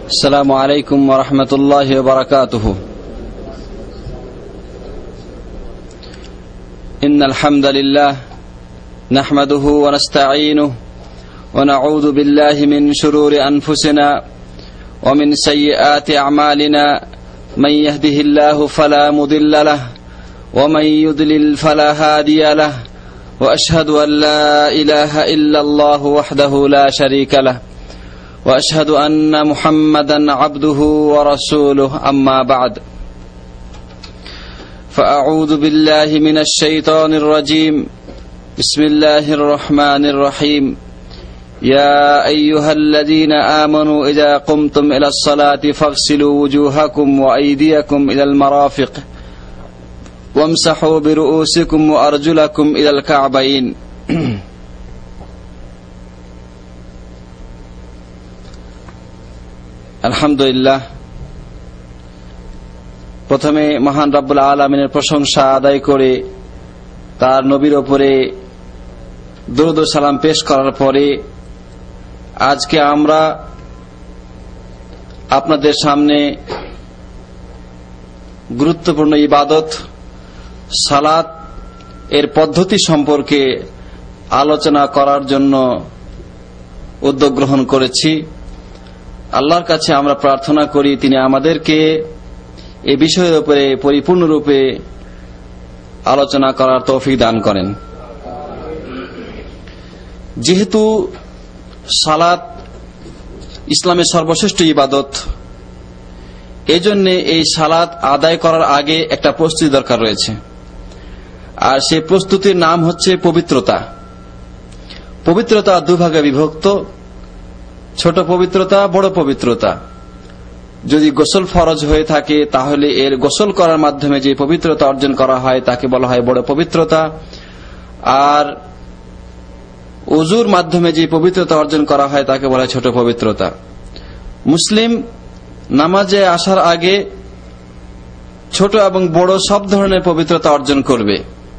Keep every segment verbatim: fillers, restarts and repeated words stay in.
السلام عليكم ورحمة الله وبركاته. إن الحمد لله نحمده ونستعينه ونعوذ بالله من شرور أنفسنا ومن سيئات أعمالنا، من يهده الله فلا مضل له ومن يضلل فلا هادي له، وأشهد أن لا إله إلا الله وحده لا شريك له، وأشهد أن محمدا عبده ورسوله. أما بعد، فأعوذ بالله من الشيطان الرجيم. بسم الله الرحمن الرحيم. يا أيها الذين آمنوا إذا قمتم إلى الصلاة فاغسلوا وجوهكم وأيديكم إلى المرافق وامسحوا برؤوسكم وأرجلكم إلى الكعبين. আলহামদুলিল্লাহ, প্রথমে মহান রব্বুল আলামিনের প্রশংসা আদায় করে তার নবীর ওপরে দরুদ ও সালাম পেশ করার পরে আজকে আমরা আপনাদের সামনে গুরুত্বপূর্ণ ইবাদত সালাত এর পদ্ধতি সম্পর্কে আলোচনা করার জন্য উদ্যোগ গ্রহণ করেছি। আল্লাহর কাছে আমরা প্রার্থনা করি তিনি আমাদেরকে এই বিষয়ের উপরে পরিপূর্ণরূপে আলোচনা করার তৌফিক দান করেন। যেহেতু সালাত ইসলামের সর্বশ্রেষ্ঠ ইবাদত, এজন্য এই সালাত আদায় করার আগে একটা প্রস্তুতি দরকার রয়েছে, আর সেই প্রস্তুতির নাম হচ্ছে পবিত্রতা। পবিত্রতা দুভাগে বিভক্ত, ছোট পবিত্রতা, বড় পবিত্রতা। যদি গোসল ফরজ হয়ে থাকে তাহলে এর গোসল করার মাধ্যমে যে পবিত্রতা অর্জন করা হয় তাকে বলা হয় বড় পবিত্রতা, আর উযুর মাধ্যমে যে পবিত্রতা অর্জন করা হয় তাকে বলা হয় ছোট পবিত্রতা। মুসলিম নামাজে আসার আগে ছোট এবং বড় সব ধরনের পবিত্রতা অর্জন করবে।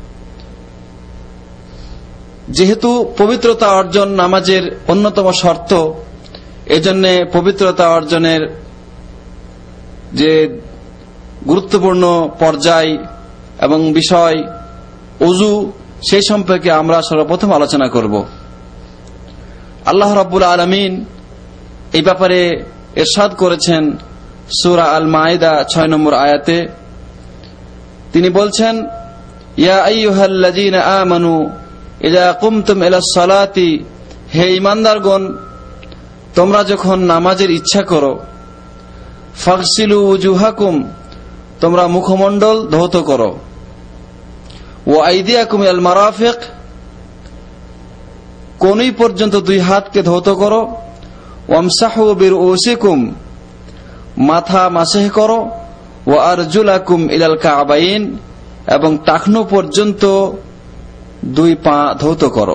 যেহেতু পবিত্রতা অর্জন নামাজের অন্যতম শর্ত, এজন্য পবিত্রতা অর্জনের যে গুরুত্বপূর্ণ পর্যায় এবং বিষয় ওযু, সেই সম্পর্কে আমরা সর্বপ্রথম আলোচনা করব। আল্লাহ রাব্বুল আলামিন এই ব্যাপারে ইরশাদ করেছেন সূরা আল মাইদা ছয় নম্বর আয়াতে। তিনি বলছেন, ইয়া আইয়ুহাল্লাযীনা আমানু ইযা কুমতুম ইলাস সালাতি, হে ঈমানদারগণ, তোমরা যখন নামাজের ইচ্ছা করো, ফাগসিলু উজুহাকুম, তোমরা মুখমণ্ডল ধৌত করো, ওয়া আইদিয়াকুম ইলাল মারাফিক, কোনই পর্যন্ত দুই হাতকে ধৌত করো, ওয়ামসাহু বিরউসিকুম, মাথা মাসহ করো, ওয়া আরজুলাকুম ইলাল কাবাইন, এবং টাকনু পর্যন্ত দুই পা ধৌত করো।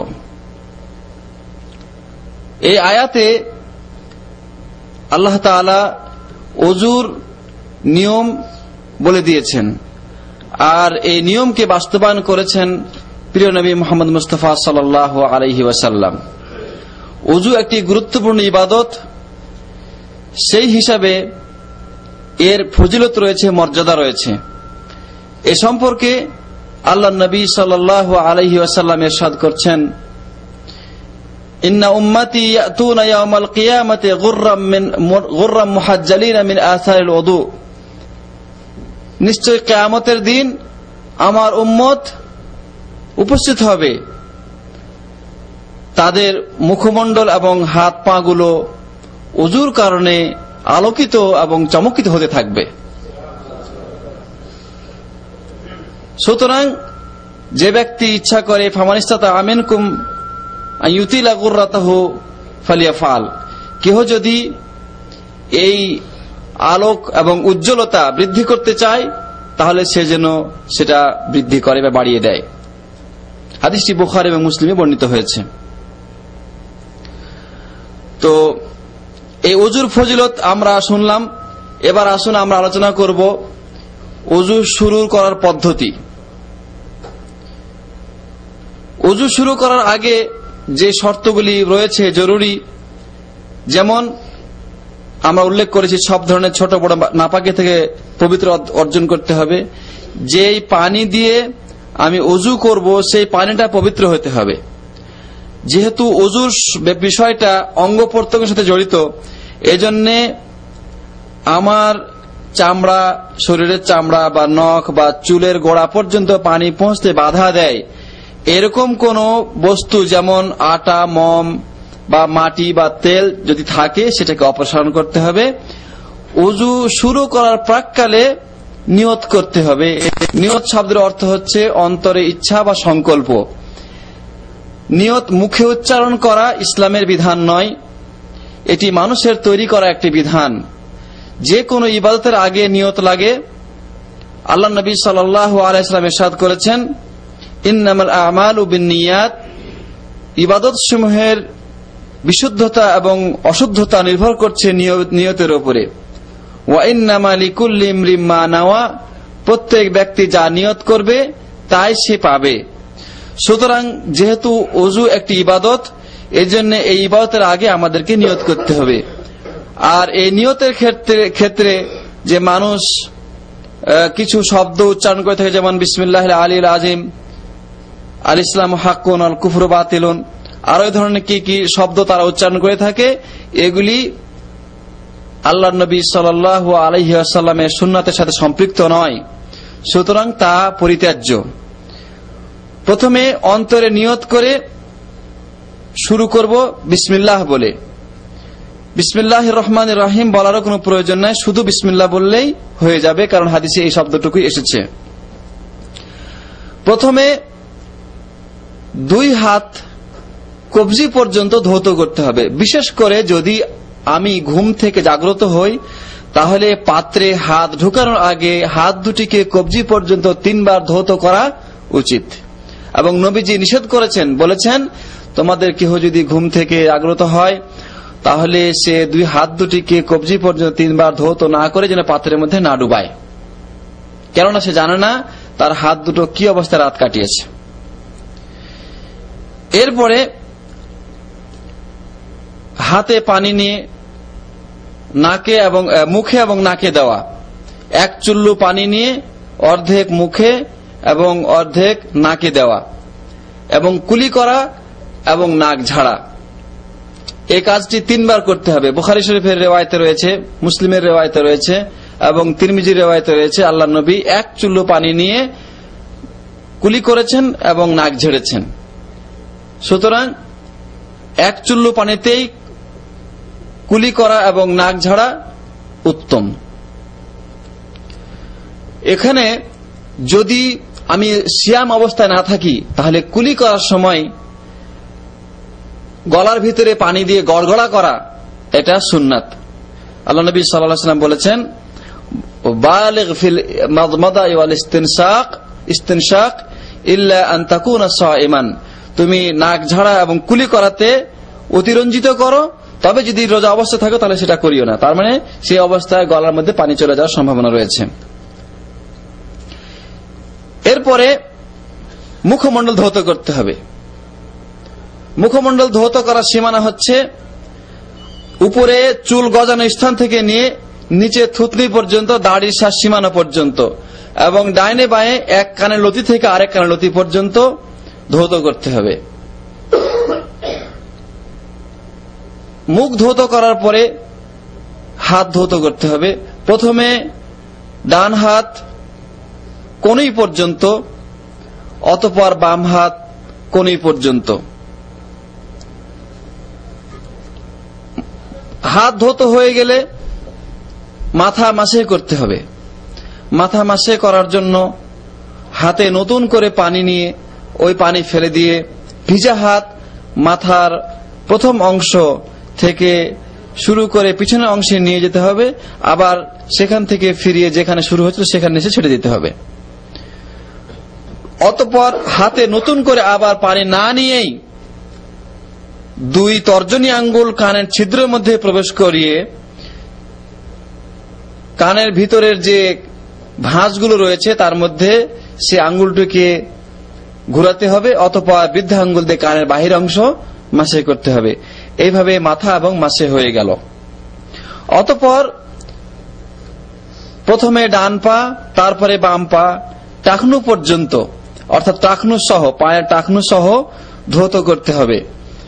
এই আয়াতে আল্লাহ তাআলা ওযুর নিয়ম বলে দিয়েছেন, আর এই নিয়মকে বাস্তবায়ন করেছেন প্রিয় নবী মুহাম্মদ মুস্তাফা সাল্লাল্লাহু আলাইহি ওয়াসাল্লাম। ওযু একটি গুরুত্বপূর্ণ ইবাদত, সেই হিসাবে এর ফজিলত রয়েছে, মর্যাদা রয়েছে। এ সম্পর্কে আল্লাহর নবী সাল্লাল্লাহু আলাইহি ওয়াসাল্লাম ইরশাদ করছেন, ইন্না উম্মতি ইয়াতুনা ইয়াওমাল কিয়ামাতি গুররাম মিন গুররাম মুহাজ্জালিনা মিন আসারিল ওযু, নিশ্চয় কিয়ামতের দিন আমার উম্মত উপস্থিত হবে, তাদের মুখমণ্ডল এবং হাত পা গুলো ওযুর কারণে আলোকিত এবং চমকিত হতে থাকবে। সুতরাং যে ব্যক্তি ইচ্ছা করে, ফামানিস্তাতা আমিনকুম আইয়ুতিলা গুররাতাহু ফালিয়াফআল, কেহ যদি এই আলোক এবং উজ্জ্বলতা বৃদ্ধি করতে চায় তাহলে সে যেন সেটা বৃদ্ধি করে বা বাড়িয়ে দেয়। হাদিসটি বুখারী এবং মুসলিমে বর্ণিত হয়েছে। তো এই ওযুর ফজিলত আমরা শুনলাম, এবার আসুন আমরা আলোচনা করব ওযু শুরু করার পদ্ধতি। ওযু শুরু করার আগে যে শর্তগুলি রয়েছে জরুরি, যেমন আমরা উল্লেখ করেছি সব ধরনের ছোট বড় নাপাকি থেকে পবিত্র অর্জন করতে হবে। যেই পানি দিয়ে আমি ওযু করব সেই পানিটা পবিত্র হতে হবে। যেহেতু ওযুর বিষয়টা অঙ্গ প্রত্যঙ্গের সাথে জড়িত, এজন্য আমার চামড়া, শরীরের চামড়া বা নখ বা চুলের গোড়া পর্যন্ত পানি পৌঁছতে বাধা দেয় এরকম কোন বস্তু, যেমন আটা, মম বা মাটি বা তেল যদি থাকে সেটাকে অপসারণ করতে হবে। ওযু শুরু করার প্রাক্কালে নিয়ত করতে হবে। নিয়ত শব্দের অর্থ হচ্ছে অন্তরে ইচ্ছা বা সংকল্প। নিয়ত মুখে উচ্চারণ করা ইসলামের বিধান নয়, এটি মানুষের তৈরি করা একটি বিধান। যে কোনো ইবাদতের আগে নিয়ত লাগে। আল্লাহ নবী সাল্লাল্লাহু আলাইহি ওয়াসাল্লাম ইরশাদ করেছেন, ইন্নামাল আমালু বিন্নিয়াত, ইবাদত সমূহের বিশুদ্ধতা এবং অশুদ্ধতা নির্ভর করছে নিয়তের উপরে। ওয়া ইন্নামা লিকুল্লি ইমরিম মা নাওয়া, প্রত্যেক ব্যক্তি যা নিয়ত করবে তাই সে পাবে। সুতরাং যেহেতু ওযু একটি ইবাদত, এজন্য এই ইবাদতের আগে আমাদেরকে নিয়ত করতে হবে। আর এই নিয়তের ক্ষেত্রে ক্ষেত্রে যে মানুষ কিছু শব্দ উচ্চারণ করে থাকে, যেমন বিসমিল্লাহিল আলিয়্যিল আযীম, আল ইসলামু হাক্কুন আল কুফরু বাতিলুন, আর ওই ধরনের কি কি শব্দ তারা উচ্চারণ করে থাকে, এগুলি আল্লাহর নবী সাল্লাল্লাহু আলাইহি ওয়াসাল্লামের সুন্নাতের সাথে সম্পৃক্ত নয়। সুতরাং তা পরিত্যাজ্য। প্রথমে অন্তরে নিয়ত করে শুরু করব বিসমিল্লাহ বলে। বিসমিল্লাহির রহমানির রহিম বলারও কোনো প্রয়োজন নাই, শুধু বিসমিল্লাহ বললেই হয়ে যাবে, কারণ হাদিসে এই শব্দটুকুই এসেছে। প্রথমে দুই হাত কবজি পর্যন্ত ধৌত করতে হবে। বিশেষ করে যদি আমি ঘুম থেকে জাগ্রত হই, তাহলে পাত্রে হাত ঢোকানোর আগে হাত দুটিকে কবজি পর্যন্ত তিনবার ধৌত করা উচিত। এবং নবীজি নিষেধ করেছেন, বলেছেন, তোমাদের কেহ যদি ঘুম থেকে জাগ্রত হয় তাহলে সে দুই হাত দুটিকে কবজি পর্যন্ত তিনবার ধৌত না করে যেন পাত্রের মধ্যে না ডুবায়, কেননা সে জানে না তার হাত দুটো কি অবস্থায় রাত কাটিয়েছে। এরপরে হাতে পানি নিয়ে নাকে এবং মুখে এবং নাকে দেওয়া। এক চুল্লু পানি নিয়ে অর্ধেক মুখে এবং অর্ধেক নাকে দেওয়া, এবং কুলি করা এবং নাক ঝাড়া। এই কাজটি তিনবার করতে হবে। বুখারী শরীফের রিওয়ায়েতে রয়েছে, মুসলিমের রিওয়ায়েতে রয়েছে এবং তিরমিজির রিওয়ায়েতে রয়েছে, আল্লাহর নবী এক চুল্লু পানি নিয়ে কুলি করেছেন এবং নাক ঝেড়েছেন। সুতরাং এক চুল্লু পানিতেই কুলি করা এবং নাক ঝাড়া উত্তম। এখানে যদি আমি সিয়াম অবস্থায় না থাকি, তাহলে কুলি করার সময় গলার ভিতরে পানি দিয়ে গড়গড়া করা, এটা সুন্নাত। আল্লাহ নবী সাল্লাল্লাহু আলাইহি ওয়াসাল্লাম বলেছেন, বালিগ ফিল মাদমাদা ওয়াল ইস্তিনশাক ইস্তিনশাক ইল্লা আন তাকুনা সাইমান, তুমি নাক ঝাড়া এবং কুলি করাতে অতিরঞ্জিত করো, তবে যদি রোজা অবস্থা থাকে তাহলে সেটা করিও না। তার মানে সেই অবস্থায় গলার মধ্যে পানি চলে যাওয়ার সম্ভাবনা রয়েছে। এরপরে মুখমণ্ডল ধৌত করতে হবে। মুখমণ্ডল ধৌত করার সীমানা হচ্ছে উপরে চুল গজানো স্থান থেকে নিয়ে নিচে থুতনি পর্যন্ত, দাড়ির শ্বাস সীমানা পর্যন্ত, এবং ডাইনে বাঁয়ে এক কানের লতি থেকে আরেক কানের লতি পর্যন্ত ধৌত করতে হবে। মুখ ধৌত করার পরে হাত ধৌত করতে হবে। প্রথমে ডান হাত কনুই পর্যন্ত, অতঃপর বাম হাত কনুই পর্যন্ত। হাত ধৌত হয়ে গেলে মাথা মাসে করতে হবে। মাথা মাসে করার জন্য হাতে নতুন করে পানি নিয়ে ওই পানি ফেলে দিয়ে ভিজা হাত মাথার প্রথম অংশ থেকে শুরু করে পিছনের অংশে নিয়ে যেতে হবে, আবার সেখান থেকে ফিরিয়ে যেখানে শুরু হচ্ছিল সেখানে এসে ছেড়ে দিতে হবে। অতঃপর হাতে নতুন করে আবার পানি না নিয়েই দুই তর্জনী আঙ্গুল কানের ছিদ্রের মধ্যে প্রবেশ করিয়ে কানের ভিতরের যে ভাঁজগুলো রয়েছে তার মধ্যে সে আঙ্গুলটিকে ঘুরাতে হবে, অতঃপর বৃদ্ধা আঙ্গুল দিয়ে কানের বাহির অংশ মাসে করতে হবে। এইভাবে মাথা এবং মাসে হয়ে গেল। অতঃপর প্রথমে ডান পা, তারপরে বাম পা, টাকনু পর্যন্ত, অর্থাৎ টাকনু সহ, পায়ের টাকনু সহ ধৌত করতে হবে।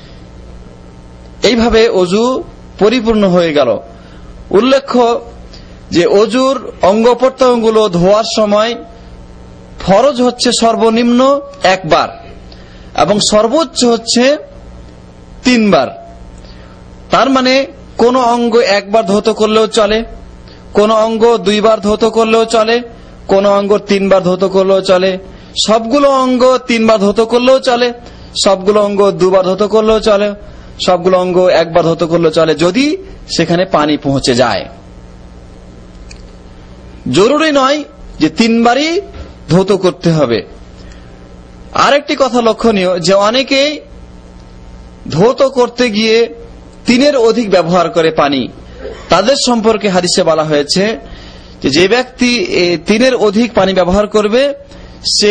এইভাবে অজু পরিপূর্ণ হয়ে গেল। উল্লেখ্য যে অজুর অঙ্গ প্রত্যঙ্গগুলো ধোয়ার সময় ফরজ হচ্ছে সর্বনিম্ন একবার এবং সর্বোচ্চ হচ্ছে তিনবার। তার মানে কোন অঙ্গ একবার ধৌত করলেও চলে, কোন অঙ্গ দুইবার ধৌত করলেও চলে, কোন অঙ্গ তিনবার ধৌত করলেও চলে, সবগুলো অঙ্গ তিনবার ধৌত করলেও চলে, সবগুলো অঙ্গ দুবার ধৌত করলেও চলে, সবগুলো অঙ্গ একবার ধৌত করলেও চলে, যদি সেখানে পানি পৌঁছে যায়। জরুরি নয় যে তিনবারই ধৌত করতে হবে। আরেকটি কথা লক্ষণীয় যে অনেকেই ধৌত করতে গিয়ে তিনের অধিক ব্যবহার করে পানি। তাদের সম্পর্কে হাদিসে বলা হয়েছে যে যে ব্যক্তি তিনের অধিক পানি ব্যবহার করবে সে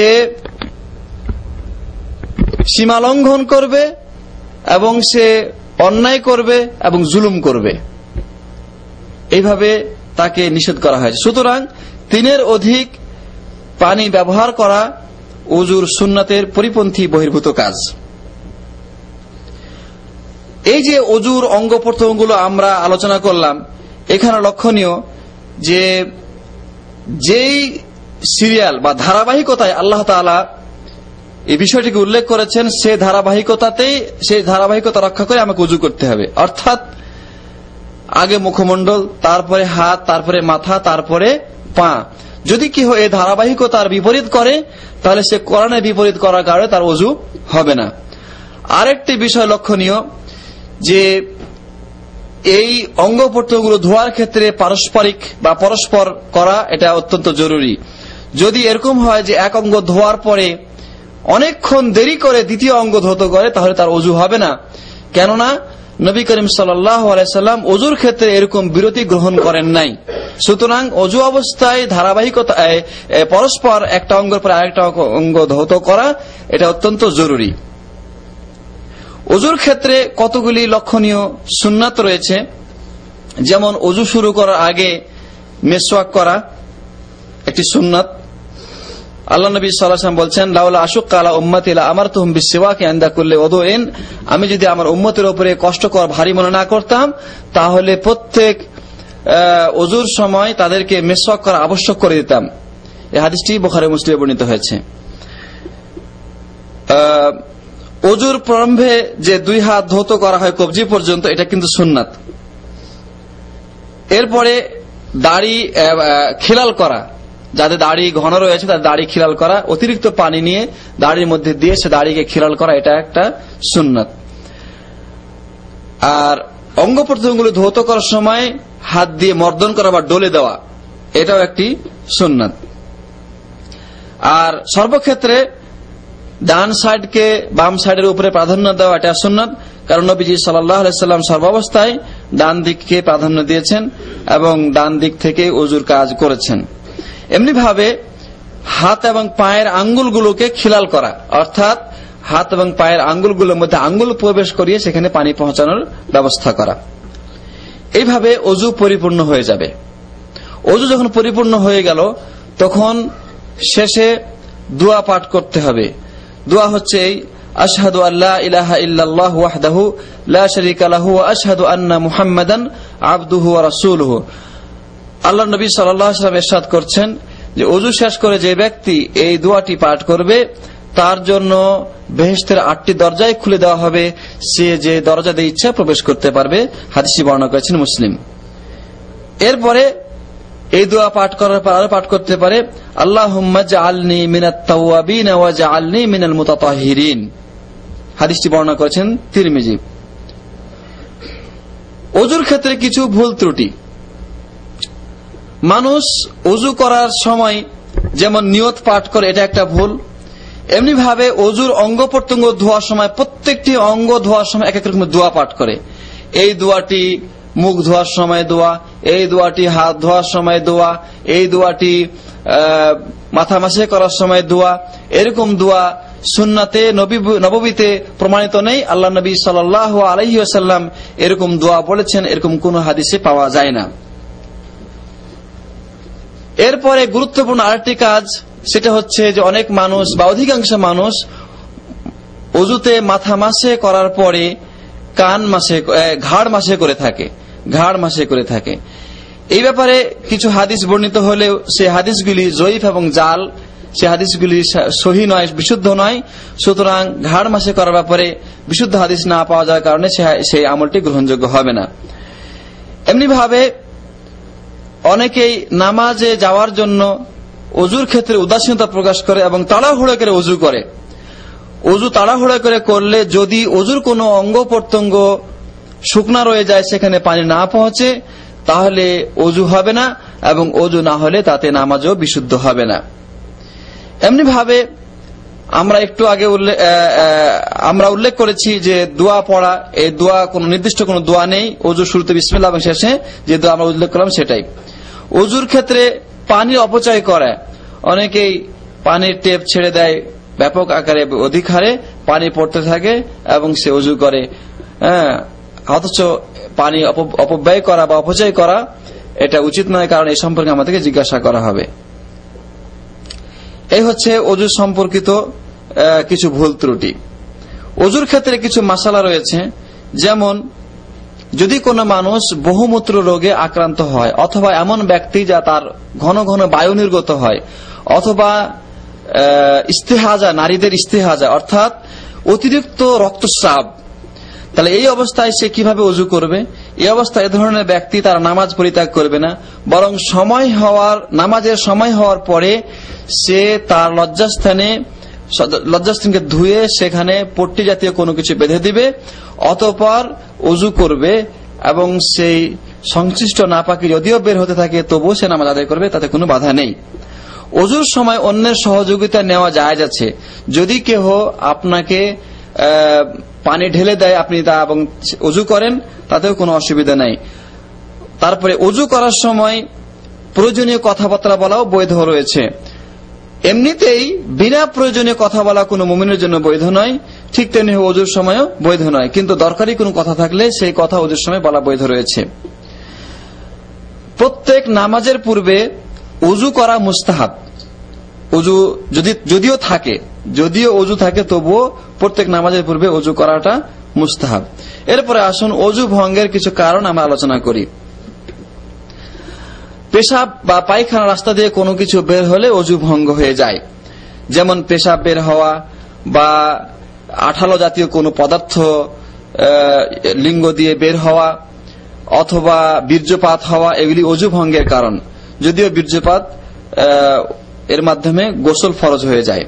সীমা লঙ্ঘন করবে এবং সে অন্যায় করবে এবং জুলুম করবে, এইভাবে তাকে নিষেধ করা হয়েছে। সুতরাং তিনের অধিক পানি ব্যবহার করা ওযুর সুন্নাতের পরিপন্থী বহির্ভূত কাজ। এই যে ওযুর অঙ্গ প্রত্যঙ্গগুলো আমরা আলোচনা করলাম, এখানে লক্ষণীয় যে যেই সিরিয়াল বা ধারাবাহিকতায় আল্লাহ তাআলা এই বিষয়টিকে উল্লেখ করেছেন, সে ধারাবাহিকতাতেই সেই ধারাবাহিকতা রক্ষা করে আমাকে ওযু করতে হবে। অর্থাৎ আগে মুখমণ্ডল, তারপরে হাত, তারপরে মাথা, তারপরে পা। যদি কেউ এই ধারাবাহিকতার বিপরীত করে তাহলে সে কোরআনের বিপরীত করার কারণে তার ওযু হবে না। আরেকটি বিষয় লক্ষণীয় যে এই অঙ্গ প্রত্যঙ্গগুলো ধোয়ার ক্ষেত্রে পারস্পরিক বা পরস্পর করা এটা অত্যন্ত জরুরি। যদি এরকম হয় যে এক অঙ্গ ধোয়ার পরে অনেকক্ষণ দেরি করে দ্বিতীয় অঙ্গ ধৌত করে তাহলে তার ওযু হবে না, কেননা নবী করিম সাল্লাল্লাহু আলাইহি সাল্লাম ওযুর ক্ষেত্রে এরকম বিরতি গ্রহণ করেন নাই। সুতরাং ওযু অবস্থায় ধারাবাহিকতায় পরস্পর একটা অঙ্গের পর আরেকটা অঙ্গ ধৌত করা এটা অত্যন্ত জরুরি। ওযুর ক্ষেত্রে কতগুলি লক্ষণীয় সুন্নাত রয়েছে, যেমন ওযু শুরু করার আগে মেসওয়াক করা একটি সুন্নাত। আল্লাহ নবী সাল্লাল্লাহু আলাইহি ওয়াসাল্লাম বলছেন, লাউলা আশুক্কা আলা উম্মতি লা আমারতুহুম বিসওয়াকি ইনদা কুল্লি ওযুইন, আমি যদি আমার উম্মতের উপরে কষ্টকর ভারী মনে না করতাম তাহলে প্রত্যেক ওযুর সময় তাদেরকে মেসওয়াক করা আবশ্যক করে দিতাম। এই হাদিসটি বুখারী মুসলিমে বর্ণিত হয়েছে। ওযুর প্রারম্ভে যে দুই হাত ধৌত করা হয় কবজি পর্যন্ত, এটা কিন্তু সুন্নাত। এরপরে দাড়ি খিলাল করা, যাদের দাড়ি ঘন রয়েছে তাদের দাড়ি খিলাল করা, অতিরিক্ত পানি নিয়ে দাড়ির মধ্যে দিয়ে সে দাড়িকে খিলাল করা, এটা একটা সুন্নাত। আর অঙ্গ প্রত্যঙ্গগুলো ধৌত করার সময় হাত দিয়ে মর্দন করা বা ডলে দেওয়া, এটাও একটি সুন্নাত। আর সর্বক্ষেত্রে ডান সাইডকে বাম সাইডের উপরে প্রাধান্য দেওয়া, এটা সুন্নাত, কারণ নবীজি সাল্লাল্লাহু আলাইহি সাল্লাম সর্বাবস্থায় ডান দিককে প্রাধান্য দিয়েছেন এবং ডান দিক থেকে ওযুর কাজ করেছেন। এমনি ভাবে হাত এবং পায়ের আঙ্গুলগুলোকে খিলাল করা, অর্থাৎ হাত এবং পায়ের আঙ্গুলগুলোর মধ্যে আঙ্গুল প্রবেশ করিয়ে সেখানে পানি পৌঁছানোর ব্যবস্থা করা। এইভাবে ওযু পরিপূর্ণ হয়ে যাবে। ওযু যখন পরিপূর্ণ হয়ে গেল তখন শেষে দোয়া পাঠ করতে হবে। দোয়া হচ্ছে এই, আশহাদু আল্লা ইলাহা ইল্লাল্লাহ ওয়াহদাহু লা শারীকা লাহু ওয়া আশহাদু আন্না মুহাম্মাদান আবদুহু ওয়া রাসূলুহু। আল্লাহ নবী সাল্লাল্লাহু আলাইহি ওয়াসাল্লাম ইরশাদ করছেন যে ওযু শেষ করে যে ব্যক্তি এই দোয়াটি পাঠ করবে তার জন্য বেহেশতের আটটি দরজায় খুলে দেওয়া হবে, সে যে দরজা দিয়ে ইচ্ছা প্রবেশ করতে পারবে। হাদিসটি বর্ণনা করেছেন মুসলিম। এরপরে এই দোয়া পাঠ করার পর আরো পাঠ করতে পারে, আল্লাহুম্মা জাআলনি মিনাত তাওয়াবিন ওয়া জাআলনি মিনাল মুতাতাহহিরিন। হাদিসটি বর্ণনা করেছেন তিরমিজি। ওযুর ক্ষেত্রে কিছু ভুল ত্রুটি। মানুষ ওযু করার সময় যেমন নিয়ত পাঠ করে, এটা একটা ভুল। এমনি ভাবে ওযুর অঙ্গ প্রত্যঙ্গ ধোয়ার সময় প্রত্যেকটি অঙ্গ ধোয়ার সময় এক এক রকমের দোয়া পাঠ করে। এই দোয়াটি মুখ ধোয়ার সময় দোয়া, এই দোয়াটি হাত ধোয়ার সময় দোয়া, এই দোয়াটি মাথা মাসে করার সময় দোয়া, এরকম দোয়া সুন্নাতে নববীতে প্রমাণিত নেই। আল্লাহ নবী সাল্লাল্লাহু আলাইহি ওয়াসাল্লাম এরকম দোয়া বলেছেন, এরকম কোন হাদিসে পাওয়া যায় না। এরপরে গুরুত্বপূর্ণ আরেকটি কাজ, সেটা হচ্ছে যে অনেক মানুষ বা অধিকাংশ মানুষ ওযুতে মাথা মাসে করার পরে কান মাসে, ঘাড় মাসে করে থাকে, ঘাড় মাসে করে থাকে। এই ব্যাপারে কিছু হাদিস বর্ণিত হলেও সে হাদিসগুলি জয়ীফ এবং জাল, সে হাদিসগুলি সহি নয়, বিশুদ্ধ নয়। সুতরাং ঘাড় মাসে করার ব্যাপারে বিশুদ্ধ হাদিস না পাওয়া যাওয়ার কারণে সেই আমলটি গ্রহণযোগ্য হবে না। এমনি ভাবে অনেকেই নামাজে যাওয়ার জন্য ওযুর ক্ষেত্রে উদাসীনতা প্রকাশ করে এবং তাড়াহুড়ো করে ওযু করে। ওযু তাড়াহুড়ো করে করলে যদি ওযুর কোনো অঙ্গ প্রত্যঙ্গ শুকনা রয়ে যায়, সেখানে পানি না পৌঁছে, তাহলে ওযু হবে না, এবং ওযু না হলে তাতে নামাজও বিশুদ্ধ হবে না। এমনি ভাবে আমরা একটু আগে আমরা উল্লেখ করেছি যে দোয়া পড়া, এই দোয়া কোন নির্দিষ্ট কোন দোয়া নেই। ওযু শুরুতে বিসমিল্লাহ এবং শেষে যে দোয়া আমরা উল্লেখ করলাম সেটাই। ওযুর ক্ষেত্রে পানির অপচয় করে, অনেকেই পানির টেপ ছেড়ে দেয়, ব্যাপক আকারে অধিক হারে পানি পড়তে থাকে এবং সে ওযু করে। হ্যাঁ, অথচ পানি অপব্যয় করা বা অপচয় করা এটা উচিত নয়, কারণ এই সম্পর্কে আমাদেরকে জিজ্ঞাসা করা হবে। এই হচ্ছে ওযু সম্পর্কিত কিছু ভুল ত্রুটি। ওযুর ক্ষেত্রে কিছু মাসালা রয়েছে, যেমন যদি কোনো মানুষ বহুমূত্র রোগে আক্রান্ত হয়, অথবা এমন ব্যক্তি যা তার ঘন ঘন বায়ু নির্গত হয়, অথবা ইস্তেহাজা, নারীদের ইস্তেহাজা অর্থাৎ অতিরিক্ত রক্তস্রাব, তাহলে এই অবস্থায় সে কিভাবে ওযু করবে? এই অবস্থায় এ ধরনের ব্যক্তি তার নামাজ পরিত্যাগ করবে না, বরং সময় হওয়ার নামাজের সময় হওয়ার পরে সে তার লজ্জাস্থানে লজ্জাস্থানকে ধুয়ে সেখানে পট্টি জাতীয় কোনো কিছু বেঁধে দিবে, অতঃপর ওযু করবে এবং সেই সংশ্লিষ্ট নাপাকি যদিও বের হতে থাকে তবুও সে নামাজ আদায় করবে, তাতে কোনো বাধা নেই। ওযুর সময় অন্যের সহযোগিতা নেওয়া জায়েজ আছে। যদি কেহ আপনাকে পানি ঢেলে দেয়, আপনি তা এবং ওযু করেন, তাতেও কোনো অসুবিধা নাই। তারপরে ওযু করার সময় প্রয়োজনীয় কথাবার্তা বলাও বৈধ রয়েছে। এমনিতেই বিনা প্রয়োজনীয় কথা বলা কোনো মুমিনের জন্য বৈধ নয়, ঠিক তেমনি ওযুর সময়ও বৈধ নয়, কিন্তু দরকারি কোনো কথা থাকলে সেই কথা ওযুর সময় বলা বৈধ রয়েছে। প্রত্যেক নামাজের পূর্বে ওযু করা মুস্তাহাব। ওযু যদি যদিও থাকে যদিও ওযু থাকে তবুও প্রত্যেক নামাজের পূর্বে ওযু করাটা মুস্তাহাব। এরপরে আসুন ওযু ভঙ্গের কিছু কারণ আমরা আলোচনা করি। পেশাব বা পায়খানা রাস্তা দিয়ে কোনো কিছু বের হলে ওযু ভঙ্গ হয়ে যায়, যেমন পেশাব বের হওয়া বা আঠালো জাতীয় কোনো পদার্থ লিঙ্গ দিয়ে বের হওয়া, অথবা বীর্যপাত হওয়া, এগুলি ওযু ভঙ্গের কারণ। যদিও বীর্যপাত এর মাধ্যমে গোসল ফরজ হয়ে যায়,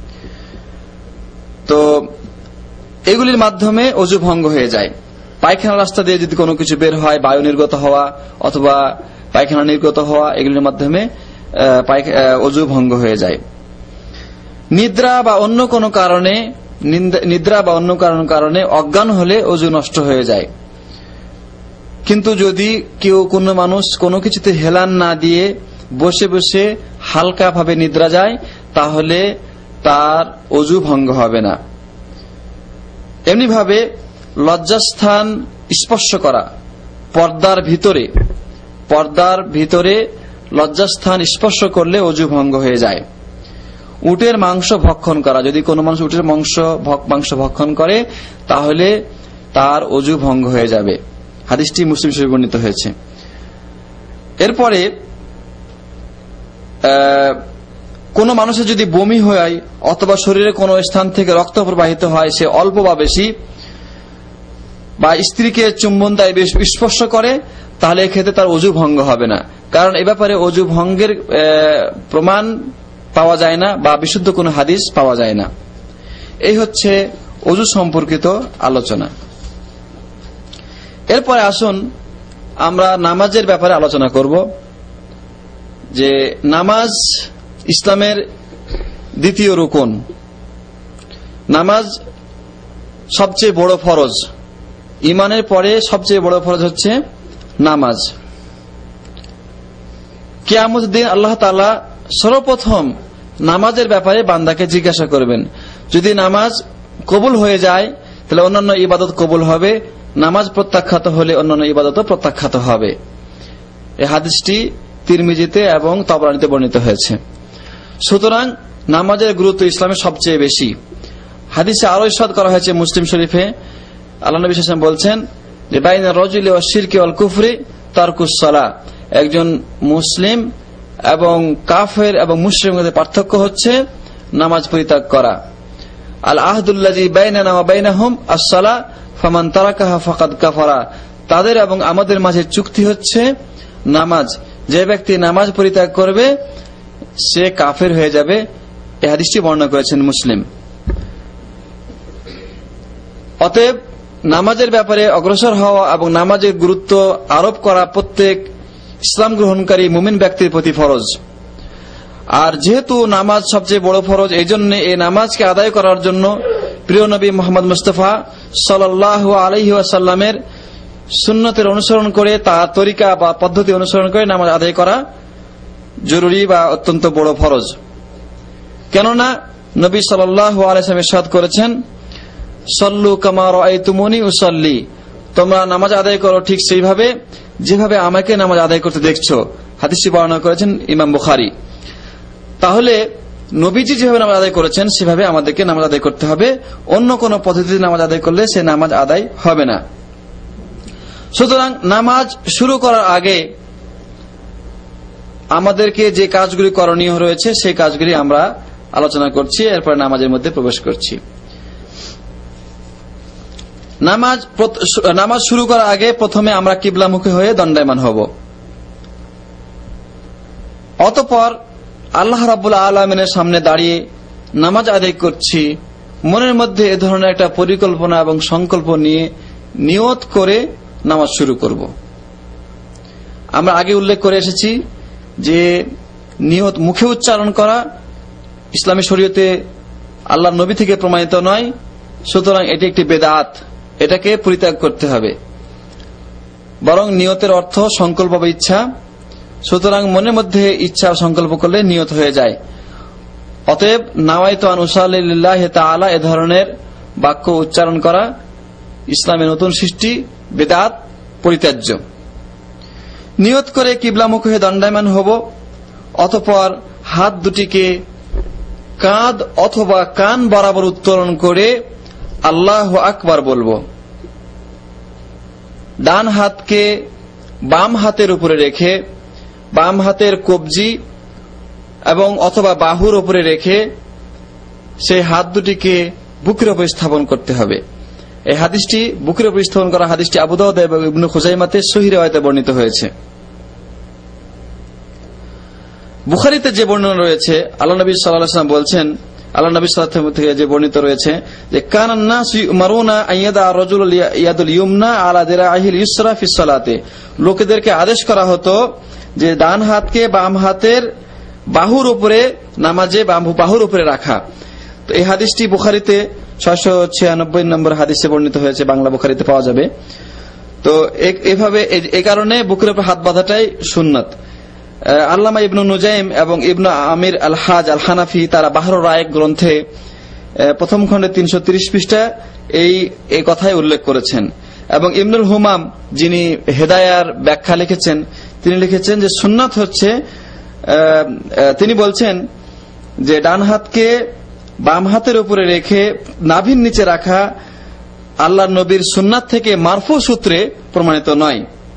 তো এগুলির মাধ্যমে ওযু ভঙ্গ হয়ে যায়। পায়খানা রাস্তা দিয়ে যদি কোনো কিছু বের হয়, বায়ু নির্গত হওয়া অথবা পায়খানা নির্গত হওয়া, এগুলির মাধ্যমে ওযু ভঙ্গ হয়ে যায়। নিদ্রা বা অন্য কোনো কারণে নিদ্রা বা অন্য কারণে অজ্ঞান হলে ওযু নষ্ট হয়ে যায়। কিন্তু যদি কেউ কোনো মানুষ কোনো কিছুতে হেলান না দিয়ে বসে বসে হালকা ভাবে নিদ্রা যায়, তাহলে তার ওযু ভঙ্গ হবে না। এমনি ভাবে লজ্জাস্থান স্পর্শ করা, পর্দার ভিতরে পর্দার ভিতরে লজ্জাস্থান স্পর্শ করলে ওযু ভঙ্গ হয়ে যায়। উটের মাংস ভক্ষণ করা, যদি কোনো মানুষ উটের মাংস মাংস ভক্ষণ করে তাহলে তার ওযু ভঙ্গ হয়ে যাবে। হাদিসটি মুসলিম শরীফে বর্ণিত হয়েছে। এরপরে কোন মানুষের যদি বমি হয় অথবা শরীরের কোন স্থান থেকে রক্ত প্রবাহিত হয়, সে অল্প বা বেশি, বা স্ত্রীকে চুম্বন দেয়, স্পর্শ করে, তাহলে এক্ষেত্রে তার ওযু ভঙ্গ হবে না, কারণ এ ব্যাপারে ওযু ভঙ্গের প্রমাণ পাওয়া যায় না বা বিশুদ্ধ কোনো হাদিস পাওয়া যায় না। এই হচ্ছে ওযু সম্পর্কিত আলোচনা। এরপরে আসুন আমরা নামাজের ব্যাপারে আলোচনা করব, যে নামাজ ইসলামের দ্বিতীয় রুকন। নামাজ সবচেয়ে বড় ফরজ, ঈমানের পরে সবচেয়ে বড় ফরজ হচ্ছে নামাজ। কিয়ামতের দিন আল্লাহ তাআলা সর্বপ্রথম নামাজের ব্যাপারে বান্দাকে জিজ্ঞাসা করবেন। যদি নামাজ কবুল হয়ে যায় তাহলে অন্যান্য ইবাদত কবুল হবে, নামাজ প্রত্যাখ্যাত হলে অন্যান্য ইবাদতও প্রত্যাখ্যাত হবে। এই হাদিসটি তিরমিজিতে এবং তাবরানীতে বর্ণিত হয়েছে। সুতরাং নামাজের গুরুত্ব ইসলামে সবচেয়ে বেশি। হাদিসে আরো ইরশাদ করা হয়েছে মুসলিম শরীফে, আল্লাহ নবী সাল্লাল্লাহু আলাইহি ওয়াসাল্লাম বলছেন যে বাইনা রাজুলি ওয়া শিরকি ওয়াল কুফরি তারকুস সালাহ, একজন মুসলিম এবং কাফের এবং মুশরিকের মধ্যে পার্থক্য হচ্ছে নামাজ পরিত্যাগ করা। আল আহদুল্লাযী বাইনানা ওয়া বাইনাহুম আস-সালাহ ফামান তারাকাহা ফাকাদ কাফারা, তাদের এবং আমাদের মাঝে চুক্তি হচ্ছে নামাজ, যে ব্যক্তি নামাজ পরিত্যাগ করবে সে কাফের হয়ে যাবে। এই হাদিসটি বর্ণনা করেছেন মুসলিম। অতএব নামাজের ব্যাপারে অগ্রসর হওয়া এবং নামাজের গুরুত্ব আরোপ করা প্রত্যেক ইসলাম গ্রহণকারী মুমিন ব্যক্তির প্রতি ফরজ। আর যেহেতু নামাজ সবচেয়ে বড় ফরজ, এই জন্য এই নামাজকে আদায় করার জন্য প্রিয় নবী মুহাম্মদ মুস্তাফা সাল্লাল্লাহু আলাইহি ওয়াসাল্লামের সুন্নতের অনুসরণ করে, তার তরিকা বা পদ্ধতি অনুসরণ করে নামাজ আদায় করা জরুরি বা অত্যন্ত বড় ফরজ। কেননা নবী সাল্লাল্লাহু আলাইহি ওয়াসাল্লাম ইরশাদ করেছেন, সল্লু কামা রাআইতুমুনি উসাল্লি, তোমরা নামাজ আদায় করো ঠিক সেইভাবে যেভাবে আমাকে নামাজ আদায় করতে দেখছো। হাদিসটি বর্ণনা করেছেন ইমাম বুখারী। তাহলে নবীজি যেভাবে নামাজ আদায় করেছেন সেভাবে আমাদেরকে নামাজ আদায় করতে হবে। অন্য কোন পদ্ধতিতে নামাজ আদায় করলে সে নামাজ আদায় হবে না। সুতরাং নামাজ শুরু করার আগে আমাদেরকে যে কাজগুলি করণীয় রয়েছে সেই কাজগুলি আমরা আলোচনা করছি, এরপর নামাজের মধ্যে প্রবেশ করছি। নামাজ নামাজ শুরু করার আগে প্রথমে আমরা কিবলামুখী হয়ে দণ্ডায়মান হব। অতঃপর আল্লাহ রাব্বুল আলামিনের সামনে দাঁড়িয়ে নামাজ আদায় করছি, মনের মধ্যে এ ধরনের একটা পরিকল্পনা এবং সংকল্প নিয়ে নিয়ত করে নামাজ শুরু করব। আমরা আগে উল্লেখ করে এসেছি যে নিয়ত মুখে উচ্চারণ করা ইসলামী শরীয়তে আল্লাহর নবী থেকে প্রমাণিত নয়, সুতরাং এটি একটি বেদাত, এটাকে পরিত্যাগ করতে হবে। বরং নিয়তের অর্থ সংকল্প বা ইচ্ছা, সুতরাং মনের মধ্যে ইচ্ছা সংকল্প করলে নিয়ত হয়ে যায়। অতএব নাওয়াইতু আন উসাল্লি লিল্লাহি তাআলা এ ধরনের বাক্য উচ্চারণ করা ইসলামের নতুন সৃষ্টি, বেদাত, পরিত্যাজ্য। নিয়ত করে কিবলামুখ হয়ে দণ্ডায়মান হব। অতঃপর হাত দুটিকে কাঁধ অথবা কান বরাবর উত্তোলন করে আল্লাহু আকবার বলবো। ডান হাতকে বাম হাতের উপরে রেখে বাম হাতের কবজি এবং অথবা বাহুর উপরে রেখে সেই হাত দুটিকে বুকের উপর স্থাপন করতে হবে। এই হাদিসটি বুকের উপর স্থাপন করা হাদিসটি আবু দাউদ এবং ইবনে খুজাইমাতে সহিহ riwayate বর্ণিত হয়েছে। বুখারীতে যে বর্ণনা রয়েছে, আল্লাহ নবী সাল্লাল্লাহু আলাইহি ওয়াসাল্লাম বলছেন, আল্লাহ নবী সাল্লাল্লাহু আলাইহি ওয়াসাল্লাম থেকে যে বর্ণিত রয়েছে যে কানান নাসু ইউমারুনা আইয়াদা রাজুল ইয়াদুল ইয়ুমনা আলা দিরাইহিল ইউসরা ফিস সালাতে, লোকেদেরকে আদেশ করা হতো যে ডান হাতকে বাম হাতের বাহুর উপরে নামাজে বাহুর উপরে রাখা। তো এই হাদিসটি বুখারীতে ছয়শো ছিয়ানব্বই নম্বর হাদিসে বর্ণিত হয়েছে, বাংলা বুখারীতে পাওয়া যাবে। তো এভাবে এই কারণে বুকের উপর হাত বাঁধাটাই সুন্নাত। আল্লামা ইবনু নুজাইম এবং ইবনু আমির আল হাজ আল হানাফি তারা বাহরুর রায়েক গ্রন্থে প্রথম খণ্ডে তিনশো তিরিশ পৃষ্ঠা এই এই কথাই উল্লেখ করেছেন। এবং ইবনুল হুমাম যিনি হেদায়ার ব্যাখ্যা লিখেছেন তিনি লিখেছেন যে সুন্নাত হচ্ছে, তিনি বলছেন যে ডান হাতকে বাম হাতের উপরে রেখে নাভির নিচে রাখা আল্লাহর নবীর সুন্নাত থেকে মারফু সূত্রে প্রমাণিত নয়।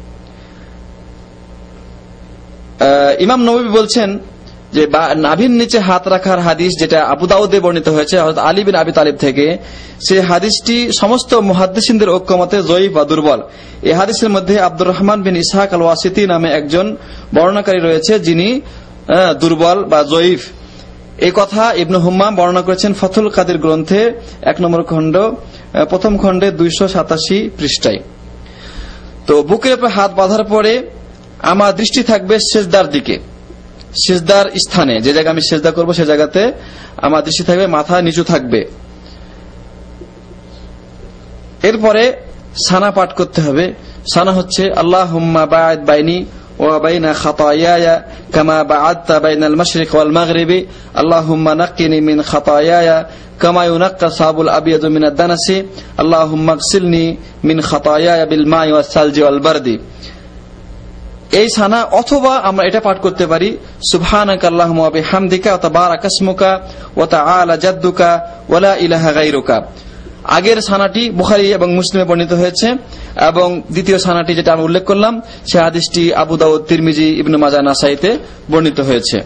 ইমাম নববী বলছেন যে নাভির নিচে হাত রাখার হাদিস যেটা আবু দাউদে বর্ণিত হয়েছে হযরত আলী বিন আবি তালিব থেকে, সেই হাদিসটি সমস্ত মুহাদ্দিসিনদের ঐক্যমতে যঈফ বা দুর্বল। এই হাদিসের মধ্যে আব্দুর রহমান বিন ইসহাক আল ওয়াসিতি নামে একজন বর্ণনাকারী রয়েছে যিনি দুর্বল বা যঈফ। এই কথা ইবনে হুম্মাম বর্ণনা করেছেন ফাথুল কাদির গ্রন্থে এক নম্বর খণ্ড প্রথম খণ্ডে দুইশো সাতাশি পৃষ্ঠায়। তো বুকের উপর হাত বাঁধার পরে আমার দৃষ্টি থাকবে সেজদার দিকে, সেজদার স্থানে, যে জায়গায় আমি সেজদা করব সে জায়গাতে আমার দৃষ্টি থাকবে, মাথা নিচু থাকবে। এরপরে সানা পাঠ করতে হবে। সানা হচ্ছে আল্লাহুম্মা বা'দ বাইনি وبين خطاياي كما بعدت بين المشرق والمغرب اللهم نقني من خطاياي كما ينقى الثوب الأبيض من الدنس اللهم اغسلني من خطاياي بالماء والثلج والبرد। এই সানা অথবা আমরা এটা পাঠ করতে পারি সুবহানাকা আল্লাহুম্মা ওয়া বিহামদিকা ওয়া তাবারাকা ইসমুকা ওয়া তাআলা জাদ্দুকা ওয়া লা ইলাহা গায়রুকা। আগের সানাটি বুখারী এবং মুসলিমে বর্ণিত হয়েছে এবং দ্বিতীয় সানাটি যেটা আমি উল্লেখ করলাম সে হাদিসটি আবু দাউদ, তিরমিজি, ইবনে মাজাহ, নাসাইতে বর্ণিত হয়েছে।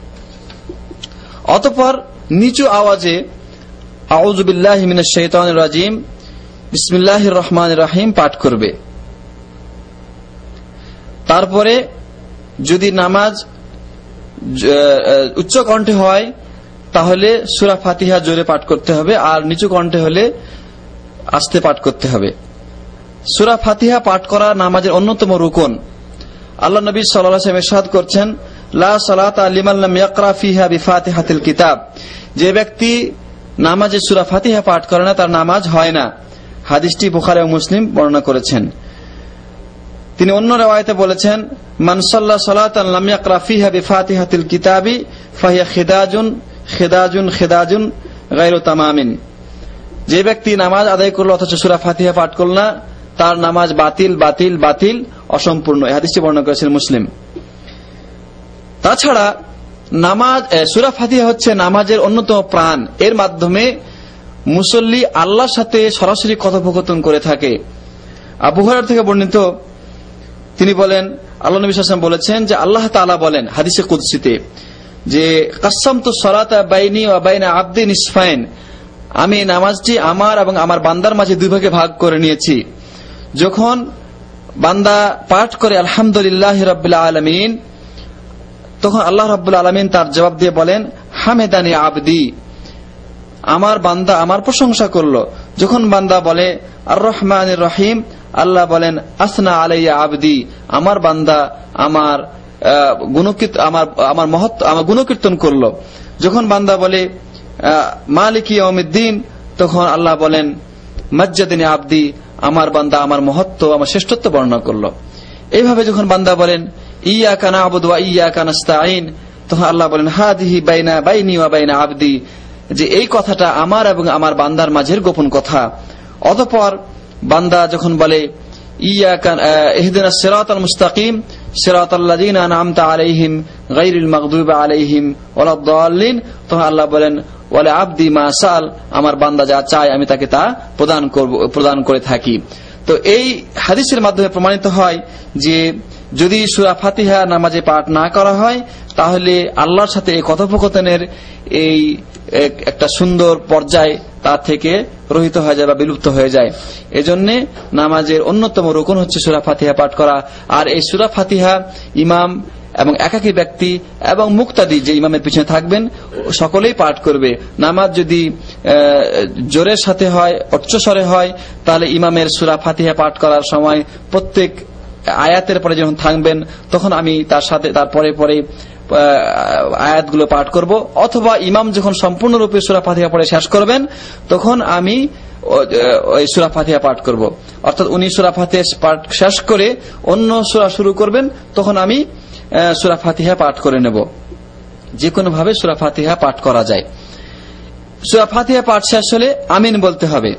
অতঃপর নিচু আওয়াজে আউযু বিল্লাহি মিনাশ শাইতানির রাজিম বিসমিল্লাহির রহমানির রহিম পাঠ করবে। তারপরে যদি নামাজ উচ্চ কণ্ঠে হয় তাহলে সূরা ফাতিহা জোরে পাঠ করতে হবে, আর নিচু কণ্ঠে হলে আস্তে পাঠ করতে হবে। সূরা ফাতিহা পাঠ করা নামাজের অন্যতম রুকন। আল্লাহ নবী সাল্লাল্লাহু আলাইহি ওয়াসাল্লাম ইরশাদ করছেন, লা সালাতা লিমান লাম ইয়াকরা ফিহা বিফাতিহাতিল কিতাব। যে ব্যক্তি নামাজে সূরা ফাতিহা পাঠ করে না তার নামাজ হয় না। হাদিসটি বুখারী ও মুসলিম বর্ণনা করেছেন। তিনি অন্য riwayate বলেছেন, মান সাল্লা সালাতান লাম ইয়াকরা ফিহা বিফাতিহাতিল কিতাবি ফাহিয়া খিদাজুন খিদাজুন খিদাজুন গায়রু তামামিন। যে ব্যক্তি নামাজ আদায় করলো অথচ সূরা ফাতিহা পাঠ করল না তার নামাজ বাতিল বাতিল বাতিল অসম্পূর্ণ। এই হাদিসটি বর্ণনা করেছেন মুসলিম। তাছাড়া নামাজ সূরা ফাতিহা হচ্ছে নামাজের অন্যতম প্রাণ। এর মাধ্যমে মুসল্লি আল্লাহর সাথে সরাসরি কথোপকথন করে থাকে। আবু হুরায়রা থেকে বর্ণিত, তিনি বলেন আল্লাহ নবী সাল্লাল্লাহু আলাইহি ওয়াসাল্লাম বলেছেন যে আল্লাহ তাআলা বলেন হাদিসে কুদসিতে যে কাসসামতু সালাতা বাইনি ওয়া বাইনা আবদি নিসফাইন, আমি নামাজটি আমার এবং আমার বান্দার মাঝে দুই ভাগে ভাগ করে নিয়েছি। যখন বান্দা পাঠ করে আলহামদুলিল্লাহি রাব্বিল আলামিন তখন আল্লাহ রাব্বুল আলামিন তার জবাব দিয়ে বলেন হামেদানি আবদি, আমার বান্দা আমার প্রশংসা করলো। যখন বান্দা বলে আর রহমানির রহিম আল্লাহ বলেন আসনা আলাইয়া আবদি, আমার বান্দা আমার গুণকীর্তন আমার আমার মহত্ব আমার গুণকীর্তন করলো। যখন বান্দা বলে মালিকি ইয়াউমিদ্দিন তখন আল্লাহ বলেন মাজ্জাদানি আবদি, আমার বান্দা আমার মহত্ব আমার শ্রেষ্ঠত্ব বর্ণনা করলো। এইভাবে যখন বান্দা বলেন ইয়াকা না'বুদু ওয়া ইয়াকা নাস্তাঈন তখন আল্লাহ বলেন হাদিহি বাইনা বাইনি ওয়া বাইনা আবদি, যে এই কথাটা আমার এবং আমার বান্দার মাঝের গোপন কথা। অতঃপর বান্দা যখন বলে ইয়াকা ইহদিনাস সিরাতাল মুস্তাকিম সিরাতাল্লাযিনা আন'আমতা আলাইহিম গায়রিল মাগদুবি আলাইহিম ওয়ালাদ-দাল্লিন তখন আল্লাহ বলেন ওয়ালা আবদি মা সাল, আমার বান্দা যা চায় আমি তাকে তা প্রদান করব প্রদান করে থাকি। তো এই হাদিসের মাধ্যমে প্রমাণিত হয় যে যদি সূরা ফাতিহা নামাজে পাঠ না করা হয় তাহলে আল্লাহর সাথে এই কথোপকথনের এই একটা সুন্দর পর্যায় তার থেকে রহিত হয়ে যায় বা বিলুপ্ত হয়ে যায়। এজন্য নামাজের অন্যতম রুকন হচ্ছে সূরা ফাতিহা পাঠ করা। আর এই সূরা ফাতিহা ইমাম এবং একাকী ব্যক্তি এবং মুক্তাদি যে ইমামের পিছনে থাকবেন সকলেই পাঠ করবে। নামাজ যদি জোরের সাথে হয় উচ্চস্বরে হয় তাহলে ইমামের সূরা ফাতিহা পাঠ করার সময় প্রত্যেক আয়াতের পরে যখন থাকবেন তখন আমি তার সাথে তার পরে পরে আয়াতগুলো পাঠ করব, অথবা ইমাম যখন সম্পূর্ণরূপে সূরা ফাতিহা পড়ে শেষ করবেন তখন আমি ওই সূরা ফাতিহা পাঠ করব। অর্থাৎ উনি সূরা ফাতিহা পাঠ শেষ করে অন্য সূরা শুরু করবেন তখন আমি সূরা ফাতিহা পাঠ করে নেব। যে কোনো ভাবে সূরা ফাতিহা পাঠ করা যায়। সূরা ফাতিহা পাঠ শেষ হলে আমিন বলতে হবে।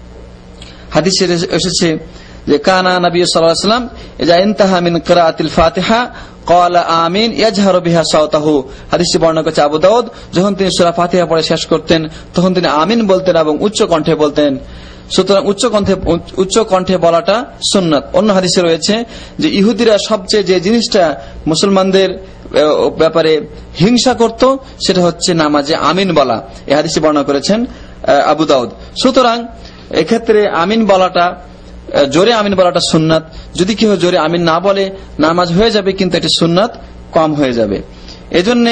হাদিসে এসেছে যে কানা নবী সাল্লাল্লাহু আলাইহি ওয়াসাল্লাম ইজা ইনতাহা মিন কিরাআতিল ফাতিহা ক্বালা আমিন ইয়াজহারু বিহা সাওতাহু। হাদিসটি বর্ণনা করেছে আবু দাউদ। যখন তিনি সূরা ফাতিহা পড়ে শেষ করতেন তখন তিনি আমিন বলতেন এবং উচ্চ কণ্ঠে বলতেন। সুতরাং উচ্চ কণ্ঠে উচ্চ কণ্ঠে বলাটা সুন্নাত। অন্য হাদিসে রয়েছে যে ইহুদিরা সবচেয়ে যে জিনিসটা মুসলমানদের ব্যাপারে হিংসা করত সেটা হচ্ছে নামাজে আমিন বলা। এই হাদিসটি বর্ণনা করেছেন আবু দাউদ। সুতরাং এক্ষেত্রে আমিন বলাটা জোরে আমিন বলাটা সুন্নাত। যদি কেউ জোরে আমিন না বলে নামাজ হয়ে যাবে কিন্তু এটি সুন্নাত কম হয়ে যাবে। এজন্য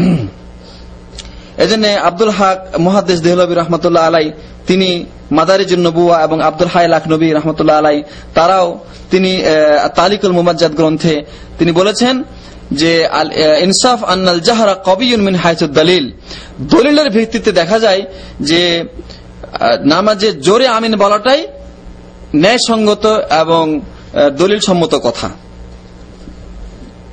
এজন্য আব্দুল হক মুহাদ্দিস দেহলভী রাহমাতুল্লাহ আলাই তিনি মাদারিজুন নবুওয়া এবং আব্দুল হাই লাখনবী রাহমাতুল্লাহ আলাই তারাও তিনি তালিকুল মুমাজ্জাদ গ্রন্থে তিনি বলেছেন যে আল ইনসাফ আন্নাল জাহরা কবিয়ুন মিন হাইসুদ দলিল। দলিলের ভিত্তিতে দেখা যায় যে নামাজে জোরে আমিন বলাটাই ন্যায়সঙ্গত এবং দলিল সম্মত কথা।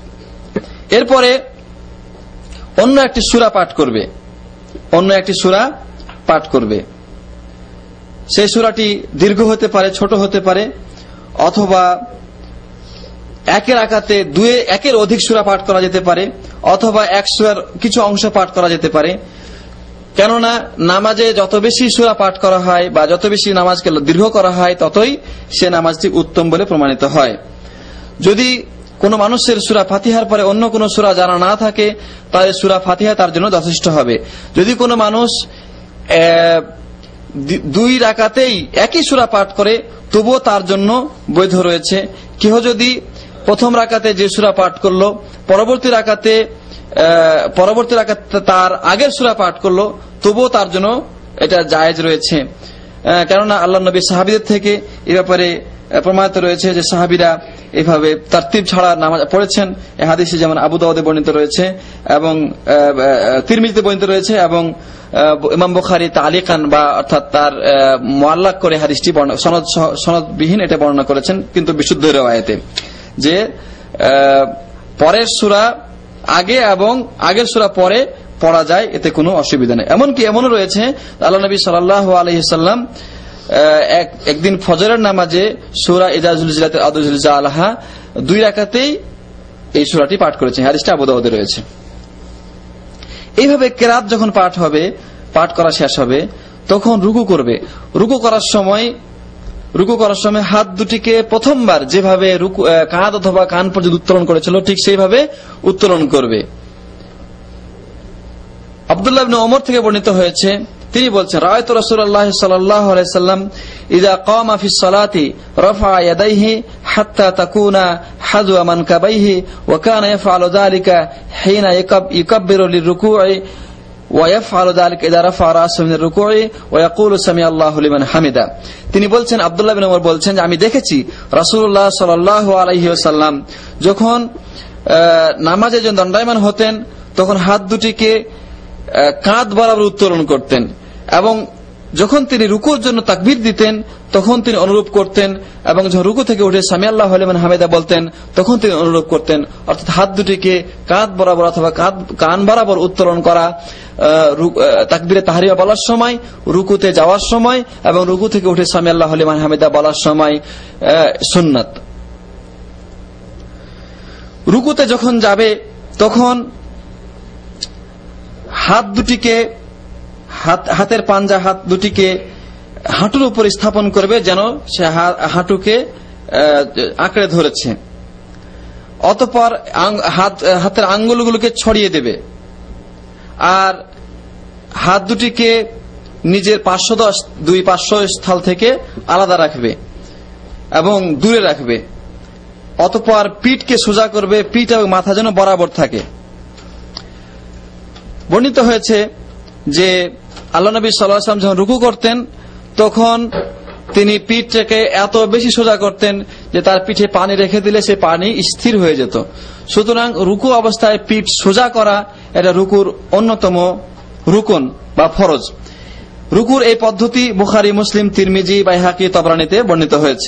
এরপরে অন্য একটি সূরা পাঠ করবে অন্য একটি সূরা পাঠ করবে সেই সূরাটি দীর্ঘ হতে পারে, ছোট হতে পারে, অথবা একের আকাতে দুই একের অধিক সূরা পাঠ করা যেতে পারে, অথবা এক সূরার কিছু অংশ পাঠ করা যেতে পারে। কেননা নামাজে যত বেশি সূরা পাঠ করা হয় বা যত বেশি নামাজকে দীর্ঘ করা হয় ততই সে নামাজটি উত্তম বলে প্রমাণিত হয়। যদি কোনো মানুষের সূরা ফাতিহার পরে অন্য কোনো সূরা জানা না থাকে তাহলে সূরা ফাতিহা তার জন্য যথেষ্ট হবে। যদি কোনো মানুষ দুই রাকাতেই একই সূরা পাঠ করে তবুও তার জন্য বৈধ রয়েছে। কেহ যদি প্রথম রাকাতে যে সূরা পাঠ করলো পরবর্তী রাকাতে পরবর্তী রাকাতে তার আগের সূরা পাঠ করলো তবুও তার জন্য এটা জায়েজ রয়েছে। কেননা আল্লাহর নবী সাহাবীদের থেকে এই ব্যাপারে প্রমাণিত রয়েছে যে সাহাবীরা এইভাবে তারতিব ছাড়া নামাজ পড়েছেন। এই হাদিসে যেমন আবু দাউদে বর্ণিত রয়েছে এবং তিরমিজিতে বর্ণিত রয়েছে এবং ইমাম বুখারী তালিকান বা অর্থাৎ তার মুআল্লাক করে হাদিসটি সনদ সনদবিহীন এটা বর্ণনা করেছেন, কিন্তু বিশুদ্ধ riwayate যে পরের সূরা আগে এবং আগের সূরা পরে পড়া যায়, এতে কোনো অসুবিধা নেই। এমনকি এমনও রয়েছে আল্লাহ নবী সাল্লাল্লাহু আলাইহি সাল্লাম একদিন ফজরের নামাজে সূরা ইযা যুলজিলাতিল আরদু জিলজালাহা দুই রাকাতেই এই সূরাটি পাঠ করেছেন। হাদিসটা আবু দাউদে রয়েছে। এইভাবে কিরাত যখন পাঠ হবে, পাঠ করা শেষ হবে, তখন রুকু করবে। রুকু করার সময় রুকু করার সময় হাত দুটিকে প্রথমবার যেভাবে রুকু কাঁধ অথবা কান পর্যন্ত উত্তোলন করেছিল ঠিক সেইভাবে উত্তোলন করবে। আব্দুল্লাহ ইবনে ওমর থেকে বর্ণিত হয়েছে, তিনি বলছেন রাআইতু রাসূলুল্লাহ সাল্লাল্লাহু আলাইহি সাল্লাম ইযা কামা ফিস সালাতি রাফা ইয়াদাইহি হাত্তা তাকুনা হাযওয়া মানকাবাইহি ওয়া কানা ইয়াফআলু যালিকা হিনা ইউকাব্বিরু লিররুকু'i ওয়া ইয়াফআলু যালিকা ইযা রাফা রাসাহু মিনার রুকু'i ওয়া ইয়াকুলু সামিআল্লাহু লিমান হামিদা। তিনি বলছেন, আব্দুল্লাহ ইবনে ওমর বলছেন যে আমি দেখেছি রাসূলুল্লাহ সাল্লাল্লাহু আলাইহি ওয়াসাল্লাম যখন নামাজে যখন দণ্ডায়মান হতেন তখন হাত দুটিকে কাঁধ বরাবর উত্তোলন করতেন এবং যখন তিনি রুকুর জন্য তাকবীর দিতেন তখন তিনি অনুরূপ করতেন, এবং যখন রুকু থেকে উঠে সামিআল্লাহু লিমান হামিদা বলতেন তখন তিনি অনুরূপ করতেন। অর্থাৎ হাত দুটিকে কাঁধ বরাবর অথবা কান বরাবর উত্তোলন করা তাকবীরে তাহরিমা বলার সময়, রুকুতে যাওয়ার সময় এবং রুকু থেকে উঠে সামিআল্লাহু লিমান হামিদা বলার সময় সুন্নাত। রুকুতে যখন যাবে তখন হাত দুটিকে হাতের পাঞ্জা হাত দুটিকে হাঁটুর উপর স্থাপন করবে যেন সে হাঁটুকে আঁকড়ে ধরেছে। অতঃপর হাতের আঙ্গুলগুলোকে ছড়িয়ে দেবে আর হাত দুটিকে নিজের পার্শ্ব দুই পার্শ্ব স্থল থেকে আলাদা রাখবে এবং দূরে রাখবে। অতঃপর পিঠকে সোজা করবে, পিঠ এবং মাথা যেন বরাবর থাকে। বর্ণিত হয়েছে যে আল্লাহ নবী সাল্লাল্লাহু আলাইহি ওয়াসাল্লাম যখন রুকু করতেন তখন তিনি পিঠটাকে এত বেশি সোজা করতেন যে তার পিঠে পানি রেখে দিলে সে পানি স্থির হয়ে যেত। সুতরাং রুকু অবস্থায় পিঠ সোজা করা এটা রুকুর অন্যতম রুকন বা ফরজ। রুকুর এই পদ্ধতি বুখারী, মুসলিম, তিরমিজি, বাইহাকি, তাবরানীতে বর্ণিত হয়েছে।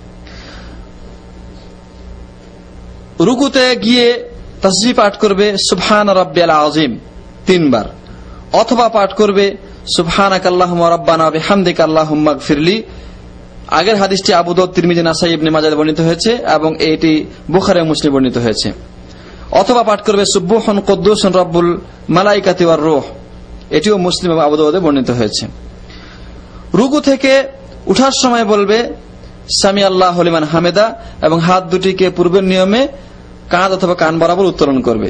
রুকুতে গিয়ে তাসবিহ পাঠ করবে সুবহান রাব্বিয়াল আযীম তিনবার, অথবা পাঠ করবে সুবহানাকাল্লাহুম্মা রাব্বানা ওয়া বিহামদিকা আল্লাহুম্মা গফিরলি। আগের হাদিসটি আবু দাউদ, তিরমিজি, নাসাঈ, ইবনে মাজাহ বর্ণিত হয়েছে এবং এটি বুখারী ও মুসলিম বর্ণিত হয়েছে। অথবা পাঠ করবে সুবহুন কুদ্দুসুন রাব্বুল মালাইকাতি ওয়ার রূহ, এটিও মুসলিম এবং আবু দাউদে বর্ণিত হয়েছে। রুকু থেকে উঠার সময় বলবে সামিআল্লাহু লিমান হামিদা এবং হাত দুটিকে পূর্বের নিয়মে কাঁধ অথবা কান বরাবর উত্তোলন করবে।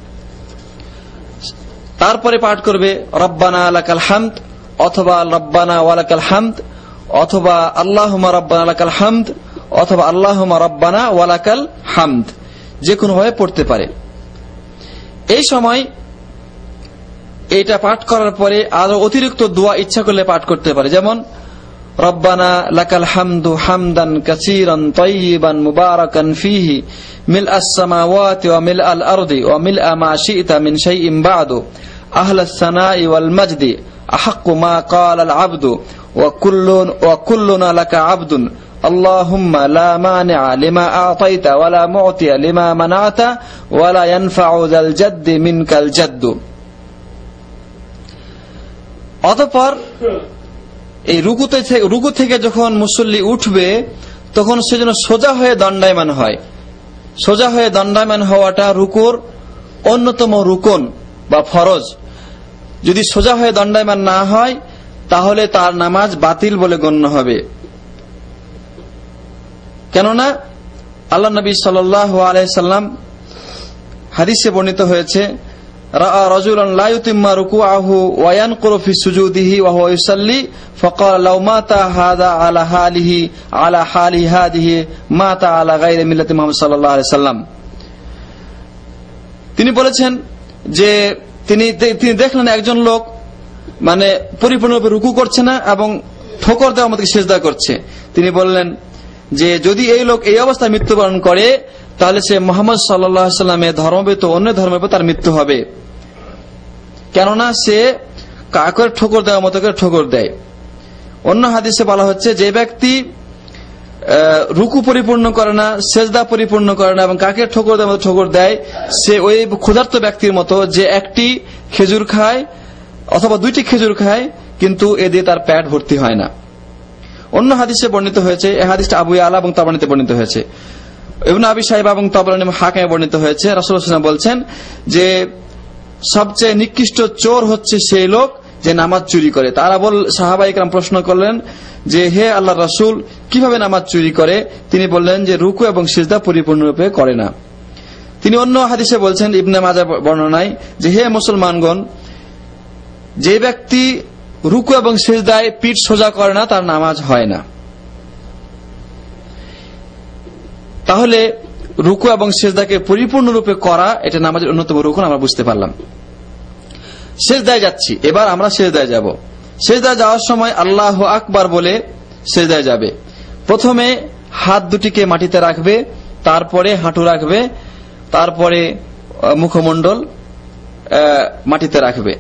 তারপরে পাঠ করবে রব্বানা লাকাল হামদ অথবা রব্বানা ওয়ালাকাল হামদ অথবা আল্লাহুম্মা রব্বানা লাকাল হামদ অথবা আল্লাহুম্মা রব্বানা ওয়ালাকাল হামদ, যে কোনো ভাবে পড়তে পারে। এই সময় এইটা পাঠ করার পরে আরো অতিরিক্ত দোয়া ইচ্ছা করলে পাঠ করতে পারে, যেমন রব্বানা লাকাল হামদু হামদান কাসীরান তাইয়িবান মুবারাকান ফীহি মিলআস সামাওয়াতি ওয়া মিলআল আরদি ওয়া মিলআ মা শি'তা মিন শাইইন বা'দু আহলাস সানাই ওয়াল মাজদি আহাক্কু মা ক্বালাল আবদু ওয়া কুল্লুন ওয়া কুল্লুনা লাকা আবদুন আল্লাহুম্মা লা মানিআ লিমা আ'তাইতা ওয়া লা মু'তিয়া লিমা মানা'তা ওয়া লা ইয়ানফা'ু যাল জাদ্দি মিনকাল জাদ্দু। অতঃপর এই রুকুতে রুকু থেকে যখন মুসল্লি উঠবে তখন সে যেন সোজা হয়ে দণ্ডায়মান হয়। সোজা হয়ে দণ্ডায়মান হওয়াটা রুকুর অন্যতম রুকন বা ফরজ। যদি সোজা হয়ে দণ্ডায়মান না হয় তাহলে তার নামাজ বাতিল বলে গণ্য হবে। কেননা আল্লাহ নবী সাল্লাল্লাহু আলাইহি সাল্লাম হাদিসে বর্ণিত হয়েছে, রাআ রাজুলান লা ইউতিম্মা রুকুআহু ওয়া ইয়ানকুরু ফি সুজুদিহি ওয়া হুয়া ইউসাল্লি ফাকাল লাউ মাতা হাযা আলা হালিহি আলা হালি হাদিহি মাতা আলা গায়রি মিল্লাতি মুহাম্মদ সাল্লাল্লাহু আলাইহি সাল্লাম। তিনি বলেছেন যে তিনি তিনি দেখলেন একজন লোক মানে পরিপূর্ণরূপে রুকু করছে না এবং ঠোকর দেওয়ার মতো সিজদা করছে। তিনি বললেন যে যদি এই লোক এই অবস্থায় মৃত্যুবরণ করে তাহলে সে মুহাম্মদ সাল্লাল্লাহু আলাইহি সাল্লামের ধর্মবিত অন্য ধর্মের উপর তার মৃত্যু হবে, কেননা সে কাকের ঠোকর দেওয়ার মতো করে ঠোকর দেয়। অন্য হাদিসে বলা হচ্ছে যে ব্যক্তি রুকু পরিপূর্ণ করে না, সেজদা পরিপূর্ণ করে না এবং কাকের ঠোকর দেওয়ার মতো ঠোকর দেয়, সে ওই ক্ষুধার্ত ব্যক্তির মতো যে একটি খেজুর খায় অথবা দুইটি খেজুর খায় কিন্তু এ দিয়ে তার পেট ভর্তি হয় না। অন্য হাদিসে বর্ণিত হয়েছে, এই হাদিসটা আবু ইয়ালা এবং তাবরানীতে বর্ণিত হয়েছে, ইবনে আবি শাইবা এবং তাবরানী হাকিমে বর্ণিত হয়েছে। রাসূলুল্লাহ সাল্লাল্লাহু আলাইহি ওয়াসাল্লাম বলছেন যে সবচেয়ে নিকৃষ্ট চোর হচ্ছে সেই লোক যে নামাজ চুরি করে। তারা বল সাহাবায়ে কেরাম প্রশ্ন করলেন যে হে আল্লাহর রাসূল, কিভাবে নামাজ চুরি করে? তিনি বললেন যে রুকু এবং সিজদা পরিপূর্ণরূপে করে না। তিনি অন্য হাদিসে বলছেন ইবনে মাজাহ বর্ণনায় যে হে মুসলমানগণ, যে ব্যক্তি রুকু এবং সিজদায় পিঠ সোজা করে না তার নামাজ হয় না। তাহলে রুকু এবং সিজদাকে পরিপূর্ণরূপে করা এটা নামাজের অন্যতম রুকন আমরা বুঝতে পারলাম। সিজদায় যাচ্ছি, এবার আমরা সিজদায় যাব। সিজদায় যাওয়ার সময় আল্লাহু আকবার বলে সিজদায় যাবে। প্রথমে হাত দুটিকে মাটিতে রাখবে, তারপরে হাঁটু রাখবে, তারপরে মুখমণ্ডল মাটিতে রাখবে।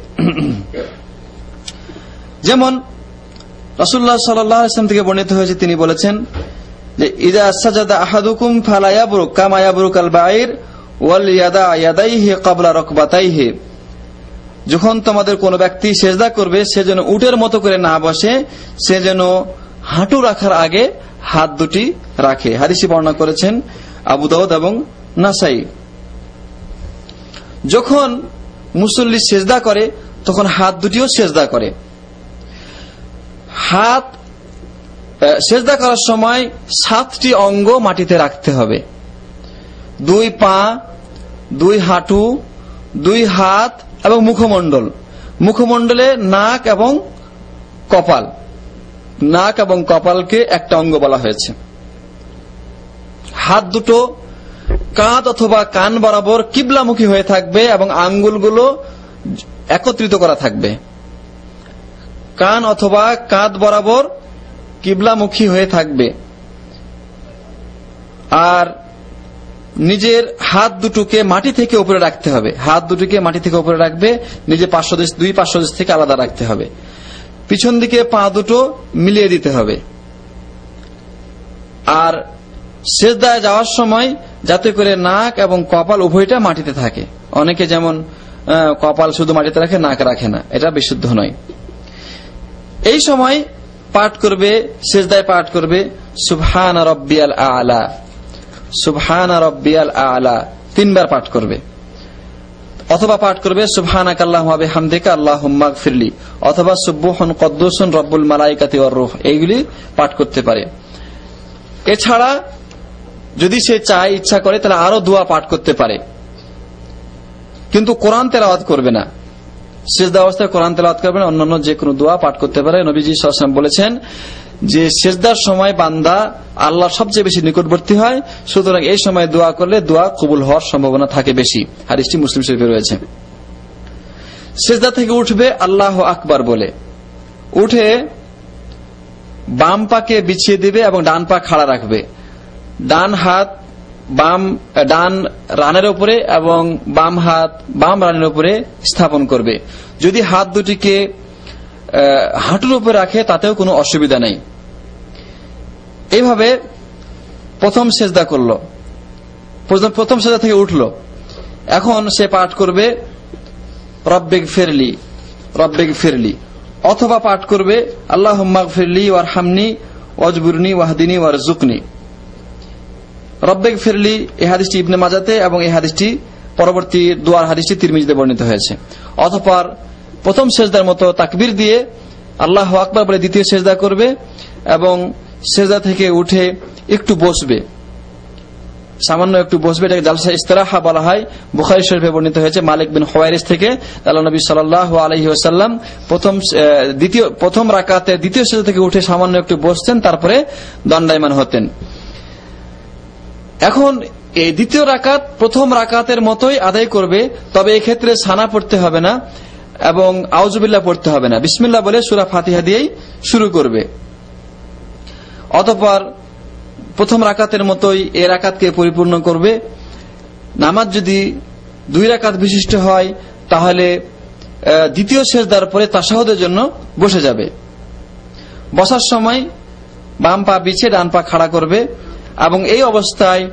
যেমন রাসূলুল্লাহ সাল্লাল্লাহু আলাইহি ওয়াসাল্লাম থেকে বর্ণিত হয়েছে, তিনি বলেছেন যে ইযা সাজাদা আহাদুকুম ফালা ইয়াবরুক কামা ইয়াবরুকাল বাঈর ওয়াল ইয়াদা ইয়াদাইহি ক্বাবলা রাকবাতাইহি। যখন তোমাদের কোন ব্যক্তি সিজদা করবে সে যেন উটের মতো করে না বসে, সে যেন হাঁটু রাখার আগে হাত দুটি রাখে। হাদিসে বর্ণনা করেছেন আবু দাউদ এবং নাসাই। যখন মুসল্লি সিজদা করে তখন হাত দুটিও সিজদা করে। হাত সিজদা করার সময় সাতটি অঙ্গ মাটিতে রাখতে হবে। দুই পা, দুই হাঁটু, দুই হাত এবং মুখমণ্ডল। মুখমণ্ডলে নাক এবং কপাল, নাক এবং কপালকে একটা অঙ্গ বলা হয়েছে। হাত দুটো কাঁধ অথবা কান বরাবর কিবলামুখী হয়ে থাকবে এবং আঙ্গুলগুলো একত্রিত করা থাকবে। কান অথবা কাঁধ বরাবর কিবলামুখী হয়ে থাকবে। আর নিজের হাত দুটোকে মাটি থেকে উপরে রাখতে হবে। হাত দুটোকে মাটি থেকে উপরে রাখবে, নিজে পার্শ্বদেশ দুই পার্শ্বদেশ থেকে আলাদা রাখতে হবে। পিছন দিকে পা দুটো মিলিয়ে দিতে হবে। আর সিজদায় যাওয়ার সময় যাতে করে নাক এবং কপাল উভয়টা মাটিতে থাকে। অনেকে যেমন কপাল শুধু মাটিতে রাখে, নাক রাখে না, এটা বিশুদ্ধ নয়। এই সময় পাঠ করবে, সিজদায় পাঠ করবে সুবহান রাব্বিয়াল আ'লা, সুবহান রাব্বিয়াল আ'লা তিনবার পাঠ করবে, অথবা পাঠ করবে সুবহানাকাল্লাহুম্মা ওয়া বিহামদিকা আল্লাহুম্মা গফিরলি, অথবা সুবহুন কুদ্দুসুন রব্বুল মালাইকাতি ওয়ার রূহ, এইগুলি পাঠ করতে পারে। এছাড়া যদি সে চায়, ইচ্ছা করে, তাহলে আরো দোয়া পাঠ করতে পারে, কিন্তু কোরআন তেলাওয়াত করবে না। সিজদা অবস্থায় কোরআন তেলাওয়াত করবে না, অন্যান্য যে কোনো দোয়া পাঠ করতে পারে। নবীজি সাল্লাল্লাহু আলাইহি ওয়াসাল্লাম বলেছেন যে সিজদার সময় বান্দা আল্লাহর সবচেয়ে বেশি নিকটবর্তী হয়, সুতরাং এই সময় দোয়া করলে দোয়া কবুল হওয়ার সম্ভাবনা থাকে বেশি। হাদিসটি মুসলিম শরীফে রয়েছে। সিজদা থেকে উঠবে আল্লাহু আকবার বলে, উঠে বাম পাকে বিছিয়ে দিবে এবং ডান পা খাড়া রাখবে। ডান হাত বাম ডান রানের উপরে এবং বাম হাত বাম রানের উপরে স্থাপন করবে। যদি হাত দুটিকে হাঁটুর উপরে রাখে তাতেও কোনো অসুবিধা নেই। এইভাবে প্রথম সেজদা করলো, প্রথম সেজদা থেকে উঠলো, এখন সে পাঠ করবে রব্বিগ ফিরলি রব্বিগ ফিরলি, অথবা পাঠ করবে আল্লাহুম্মা গফিরলি ওয়ারহামনি ওয়াজবুরনি ওয়াহদিনি ওয়ারজুকনি। রব্বিগ ফিরলি এই হাদিসটি ইবনে মাজাতে এবং এই হাদিসটি পরবর্তী দুয়ার হাদিসটি তিরমিজিতে বর্ণিত হয়েছে। অতঃপর প্রথম সেজদার মতো তাকবীর দিয়ে আল্লাহু আকবার বলে দ্বিতীয় সেজদা করবে এবং সেজদা থেকে উঠে একটু বসবে, সামান্য একটু বসবে। এটাকে জালসা ইস্তিরাহা বলা হয়। বুখারী শরীফে বর্ণিত হয়েছে মালিক বিন হুয়াইরিস থেকে, আল্লাহর নবী সাল্লাল্লাহু আলাইহি ওয়াসাল্লাম প্রথম দ্বিতীয় প্রথম রাকাতে দ্বিতীয় সেজদা থেকে উঠে সামান্য একটু বসতেন, তারপরে দণ্ডায়মান হতেন। এখন এই দ্বিতীয় রাকাত প্রথম রাকাতের মতোই আদায় করবে, তবে এই ক্ষেত্রে সানা পড়তে হবে না এবং আউযুবিল্লাহ পড়তে হবে না, বিসমিল্লাহ বলে সূরা ফাতিহা দিয়েই শুরু করবে। অতঃপর প্রথম রাকাতের মতোই এই রাকাতকে পরিপূর্ণ করবে। নামাজ যদি দুই রাকাত বিশিষ্ট হয় তাহলে দ্বিতীয় সেজদার পরে তাশাহুদের জন্য বসে যাবে। বসার সময় বাম পা বিছিয়ে ডান পা খাড়া করবে এবং এই অবস্থায়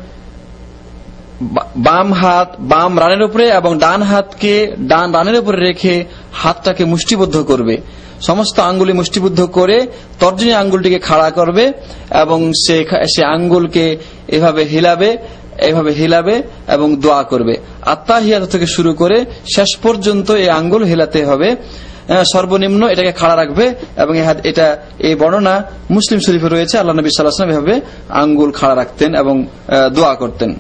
বাম হাত বাম রানের উপরে এবং ডান হাতকে ডান রানের উপরে রেখে হাতটাকে মুষ্টিবদ্ধ করবে। সমস্ত আঙ্গুলি মুষ্টিবদ্ধ করে তর্জনী আঙ্গুলটিকে খাড়া করবে এবং সে সে আঙ্গুলকে এভাবে হিলাবে এভাবে হিলাবে এবং দোয়া করবে। আত্তাহিয়াত থেকে শুরু করে শেষ পর্যন্ত এই আঙ্গুল হিলাতে হবে। সর্বনিম্ন এটাকে খাড়া রাখবে এবং এটা এই বর্ণনা মুসলিম শরীফে রয়েছে। আল্লাহ নবী সাল্লাল্লাহু আলাইহি ওয়াসাল্লাম এভাবে আঙ্গুল খাড়া রাখতেন এবং দোয়া করতেন।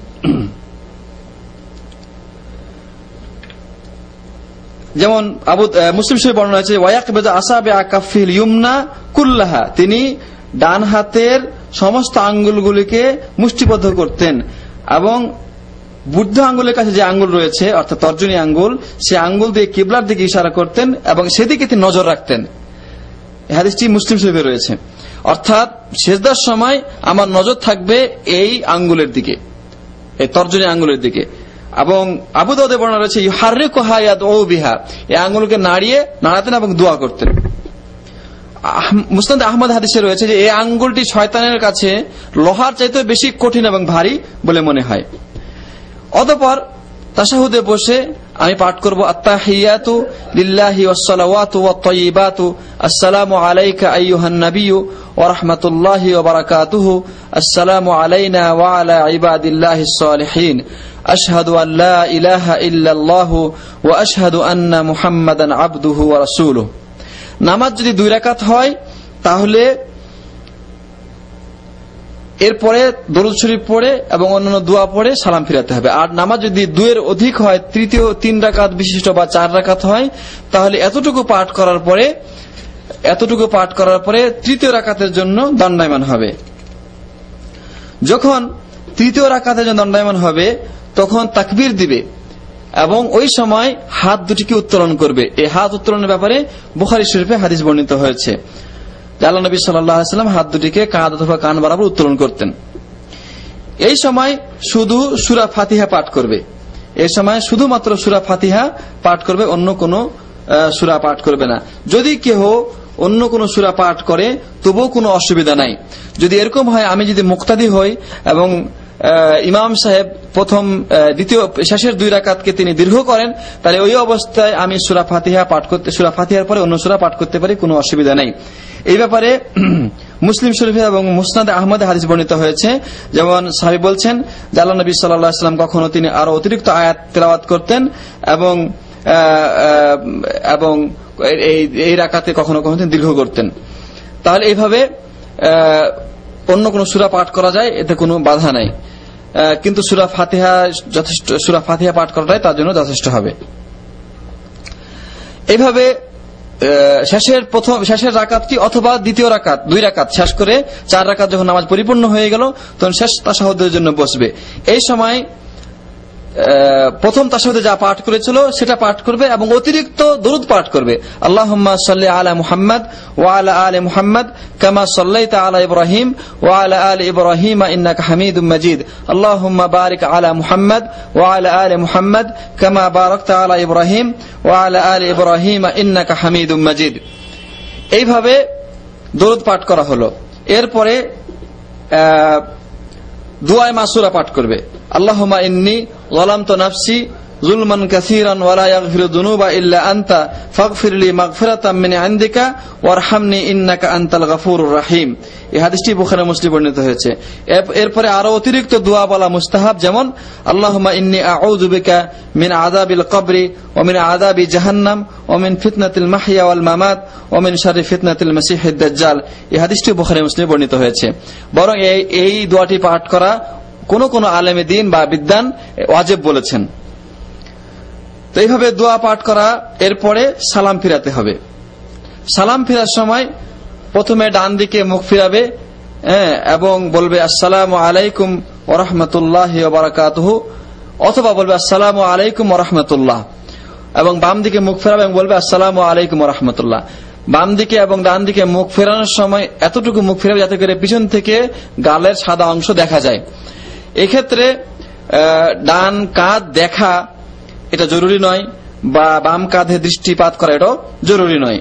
যেমন আবু মুসলিম শরীফে বর্ণনা আছে ওয়ায়াকবিযু আসাবিআ কাফিল ইউমনা কুল্লাহা, তিনি ডান হাতের সমস্ত আঙ্গুলগুলিকে মুষ্টিবদ্ধ করতেন এবং বুদ্ধ আঙ্গুলের কাছে যে আঙ্গুল রয়েছে অর্থাৎ তর্জনী আঙ্গুল, সে আঙ্গুল দিয়ে কিবলার দিকে ইশারা করতেন এবং সেদিকে তিনি নজর রাখতেন। এই হাদিসটি মুসলিম শরীফে রয়েছে। অর্থাৎ সেজদার সময় আমার নজর থাকবে এই আঙ্গুলের দিকে, এই তর্জনী আঙ্গুলের দিকে। এবং আবু দাউদে বর্ণনা রয়েছে ইউহাররিকুহা ইয়াদউ বিহা, এই আঙ্গুলকে নাড়িয়ে নাড়াতেন এবং দোয়া করতেন। মুসনাদ আহমদ হাদিসে রয়েছে যে এই আঙ্গুলটি শয়তানের কাছে লোহার চাইতে বেশি কঠিন এবং ভারী বলে মনে হয়। অতঃপর তাশাহুদে বসে আমি পাঠ করব আত্তাহিয়াতু লিল্লাহি ওয়াসসালাওয়াতু ওয়াত-তাইয়্যিবাতু আসসালামু আলাইকা আইয়ুহান নাবিয়্যু ওয়া রাহমাতুল্লাহি ওয়া বারাকাতুহু আসসালামু আলাইনা ওয়া আলা ইবাদিল্লাহিস সালিহিন আশহাদু আন লা ইলাহা ইল্লাল্লাহু ওয়া আশহাদু আন্না মুহাম্মাদান আবদুহু ওয়া রাসূলুহু। নামাজ যদি দুই রাকাত হয় তাহলে এরপরে দরুদ শরীফ পড়ে এবং অন্যান্য দোয়া পড়ে সালাম ফিরাতে হবে। আর নামাজ যদি দুইয়ের অধিক হয়, তৃতীয় তিন রাকাত বিশিষ্ট বা চার রাকাত হয়, তাহলে এতটুকু পাঠ করার পরে এতটুকু পাঠ করার পরে তৃতীয় রাকাতের জন্য দণ্ডায়মান হবে। যখন তৃতীয় রাকাতের জন্য দণ্ডায়মান হবে তখন তাকবীর দিবে এবং ওই সময় হাত দুটিকে উত্তোলন করবে। এই হাত উত্তোলনের ব্যাপারে বুখারী শরীফে হাদিস বর্ণিত হয়েছে। আল্লাহ নবী সাল্লাল্লাহু আলাইহি ওয়াসাল্লাম হাত দুটিকে কাঁধ অথবা কান বরাবর উত্তোলন করতেন। এই সময় শুধু সূরা ফাতিহা পাঠ করবে। এই সময় শুধুমাত্র সূরা ফাতিহা পাঠ করবে, অন্য কোনো সূরা পাঠ করবে না। যদি কেহ অন্য কোন সূরা পাঠ করে তবুও কোনো অসুবিধা নাই। যদি এরকম হয় আমি যদি মুক্তাদি হই এবং ইমাম সাহেব প্রথম দ্বিতীয় শেষের দুই রাকাতকে তিনি দীর্ঘ করেন, তাহলে ওই অবস্থায় আমি সূরা ফাতিহা পাঠ করতে সূরা ফাতিহার পরে অন্য সূরা পাঠ করতে পারি, কোনো অসুবিধা নাই। এই ব্যাপারে মুসলিম শরীফে এবং মুসনাদে আহমদে হাদিস বর্ণিত হয়েছে। যেমন সাহাবী বলছেন যে আল্লাহ নবী সাল্লাল্লাহু আলাইহি ওয়াসাল্লাম কখনো তিনি আরো অতিরিক্ত আয়াত তেলাওয়াত করতেন এবং এবং এই এই রাকাতে কখনো কখনো তিনি দীর্ঘ করতেন। তাহলে এইভাবে অন্য কোন সূরা পাঠ করা যায়, এতে কোনো বাধা নাই, কিন্তু সূরা ফাতিহা যথেষ্ট সূরা ফাতিহা পাঠ করাটাই তার জন্য যথেষ্ট হবে। এইভাবে শেষের প্রথম শেষের রাকাতটি অথবা দ্বিতীয় রাকাত দুই রাকাত শেষ করে চার রাকাত যখন নামাজ পরিপূর্ণ হয়ে গেল তখন শেষ তাশাহুদের জন্য বসবে। এই সময় প্রথম তাশাহুদে যা পাঠ করেছিল সেটা পাঠ করবে এবং অতিরিক্ত দরুদ পাঠ করবে। আল্লাহুম্মা সাল্লি আলা মুহাম্মাদ ওয়া আলা আলি মুহাম্মাদ কামা সাল্লাইতা আলা ইব্রাহিম ওয়া আলা আলি ইব্রাহিম ইন্নাকা হামিদুম মাজিদ আল্লাহুম্মা বারিক আলা মুহাম্মাদ ওয়া আলা আলি মুহাম্মাদ কামা বারাকতা আলা ইব্রাহিম ওয়া আলা আলি ইব্রাহিম ইন্নাকা হামিদুম মাজিদ। এইভাবে দরুদ পাঠ করা হলো। এরপরে দুআয়ে মাসুরা পাঠ করবে। আল্লাহুম্মা ইন্নী যালামতু নাফসি যুলমান কাসীরান ওয়া লা ইয়াগফিরু যুনুবা ইল্লা আনতা ফাগফিরলি মাগফিরাতাম মিন ইনদিকা ওয়ারহামনি ইন্নাকা আনতাল গফুরুর রহিম। এই হাদিসটি বুখারী মুসলিম বর্ণিত হয়েছে। এরপরে আরো অতিরিক্ত দোয়া বলা মুস্তাহাব, যেমন আল্লাহুম্মা ইন্নী আউযু বিকা মিন আযাবিল কবরি ওয়া মিন আযাবি জাহান্নাম ওয়া মিন ফিতনাতিল মাহইয়া ওয়াল মামাত ওয়া মিন শাররি ফিতনাতিল মাসিহিদ দাজ্জাল। এই হাদিসটি বুখারী মুসলিম বর্ণিত হয়েছে। বরং এই এই দোয়াটি পাঠ করা কোন কোন আলেমে দ্বীন বা বিদ্বান ওয়াজিব বলেছেন। তো এইভাবে দোয়া পাঠ করা, এরপরে সালাম ফিরাতে হবে। সালাম ফেরার সময় প্রথমে ডান দিকে মুখ ফিরাবে এবং বলবে আসসালামু আলাইকুম ওয়া রাহমাতুল্লাহি ওয়া বারাকাতুহু, অথবা বলবে আসসালামু আলাইকুম ওয়া রাহমাতুল্লাহ, এবং বাম দিকে মুখ ফেরাবে এবং বলবে আসসালামু আলাইকুম ওয়া রাহমাতুল্লাহ। বাম দিকে এবং ডান দিকে মুখ ফেরানোর সময় এতটুকু মুখ ফেরাবে যাতে করে পিছন থেকে গালের সাদা অংশ দেখা যায়। এক্ষেত্রে ডান কাঁধ দেখা এটা জরুরি নয়, বা বাম কাঁধে দৃষ্টিপাত করা এটাও জরুরি নয়।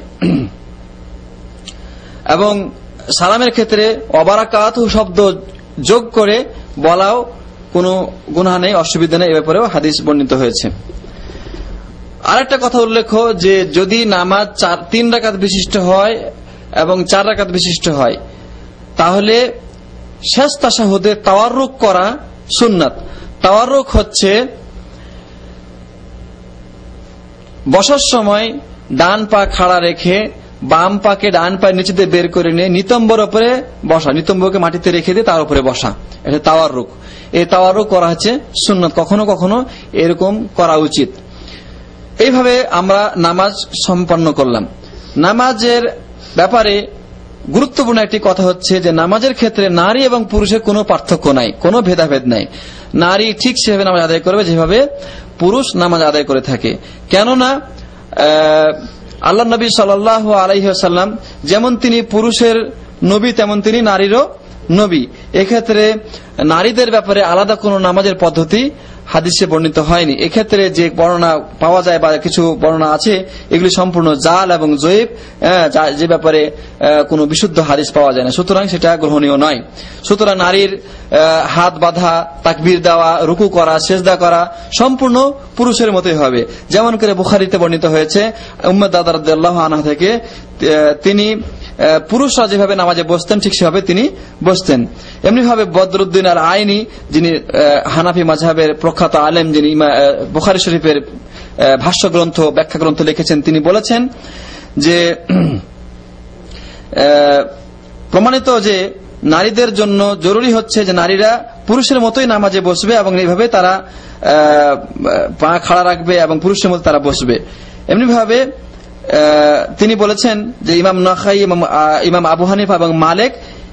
এবং সালামের ক্ষেত্রে ওয়াবারাকাতুহু শব্দ যোগ করে বলাও কোনো গুনাহ নেই, অসুবিধা নেই, এ ব্যাপারেও হাদিস বর্ণিত হয়েছে। আরেকটা কথা উল্লেখ, যে যদি নামাজ চার তিন রাকাত বিশিষ্ট হয় এবং চার রাকাত বিশিষ্ট হয়, তাহলে শেষ তাশাহুদে তাওয়াররুক করা সুন্নাত। তাওয়াররুক হচ্ছে বসার সময় ডান পা খাড়া রেখে বাম পাকে ডান পায়ের নিচে দিয়ে বের করে নিয়ে নিতম্বর উপরে বসা, নিতম্বরকে মাটিতে রেখে দিয়ে তার উপরে বসা, এটা তাওয়াররুক। এই তাওয়াররুক করা হচ্ছে সুন্নাত, কখনো কখনো এরকম করা উচিত। এইভাবে আমরা নামাজ সম্পন্ন করলাম। নামাজের ব্যাপারে গুরুত্বপূর্ণ একটি কথা হচ্ছে যে নামাজের ক্ষেত্রে নারী এবং পুরুষের কোনো পার্থক্য নাই, কোনো ভেদাভেদ নাই। নারী ঠিক সেভাবে নামাজ আদায় করবে যেভাবে পুরুষ নামাজ আদায় করে থাকে। কেননা আল্লাহ নবী সাল্লাল্লাহু আলাইহি ওয়াসাল্লাম যেমন তিনি পুরুষের নবী, তেমন তিনি নারীরও নবী। এক্ষেত্রে নারীদের ব্যাপারে আলাদা কোন নামাজের পদ্ধতি হাদিসে বর্ণিত হয়নি। এক্ষেত্রে যে বর্ণনা পাওয়া যায় বা কিছু বর্ণনা আছে, এগুলি সম্পূর্ণ জাল এবং জয়ীফ, যে ব্যাপারে কোনো বিশুদ্ধ হাদিস পাওয়া যায় না, সুতরাং সেটা গ্রহণীয় নয়। সুতরাং নারীর হাত বাঁধা, তাকবীর দেওয়া, রুকু করা, সেজদা করা সম্পূর্ণ পুরুষের মতোই হবে। যেমন করে বুখারীতে বর্ণিত হয়েছে উম্মে দারদা রাদিয়াল্লাহু আনহা থেকে, তিনি পুরুষরা যেভাবে নামাজে বসতেন ঠিক সেভাবে তিনি বসতেন। এমনি ভাবে বদরুদ্দিন আল আইনি, যিনি হানাফি মাযহাবের প্রখ্যাত আলেম, যিনি বুখারী শরীফের ভাষ্য গ্রন্থ, ব্যাখ্যা গ্রন্থ লিখেছেন, তিনি বলেছেন যে প্রমাণিত যে নারীদের জন্য জরুরি হচ্ছে যে নারীরা পুরুষের মতোই নামাজে বসবে এবং এইভাবে তারা পা খাড়া রাখবে এবং পুরুষের মতো তারা বসবে। এমনি ভাবে তিনি বলেছেন যে ইমাম নাখাই, ইমাম আবু হানিফা এবং মালিক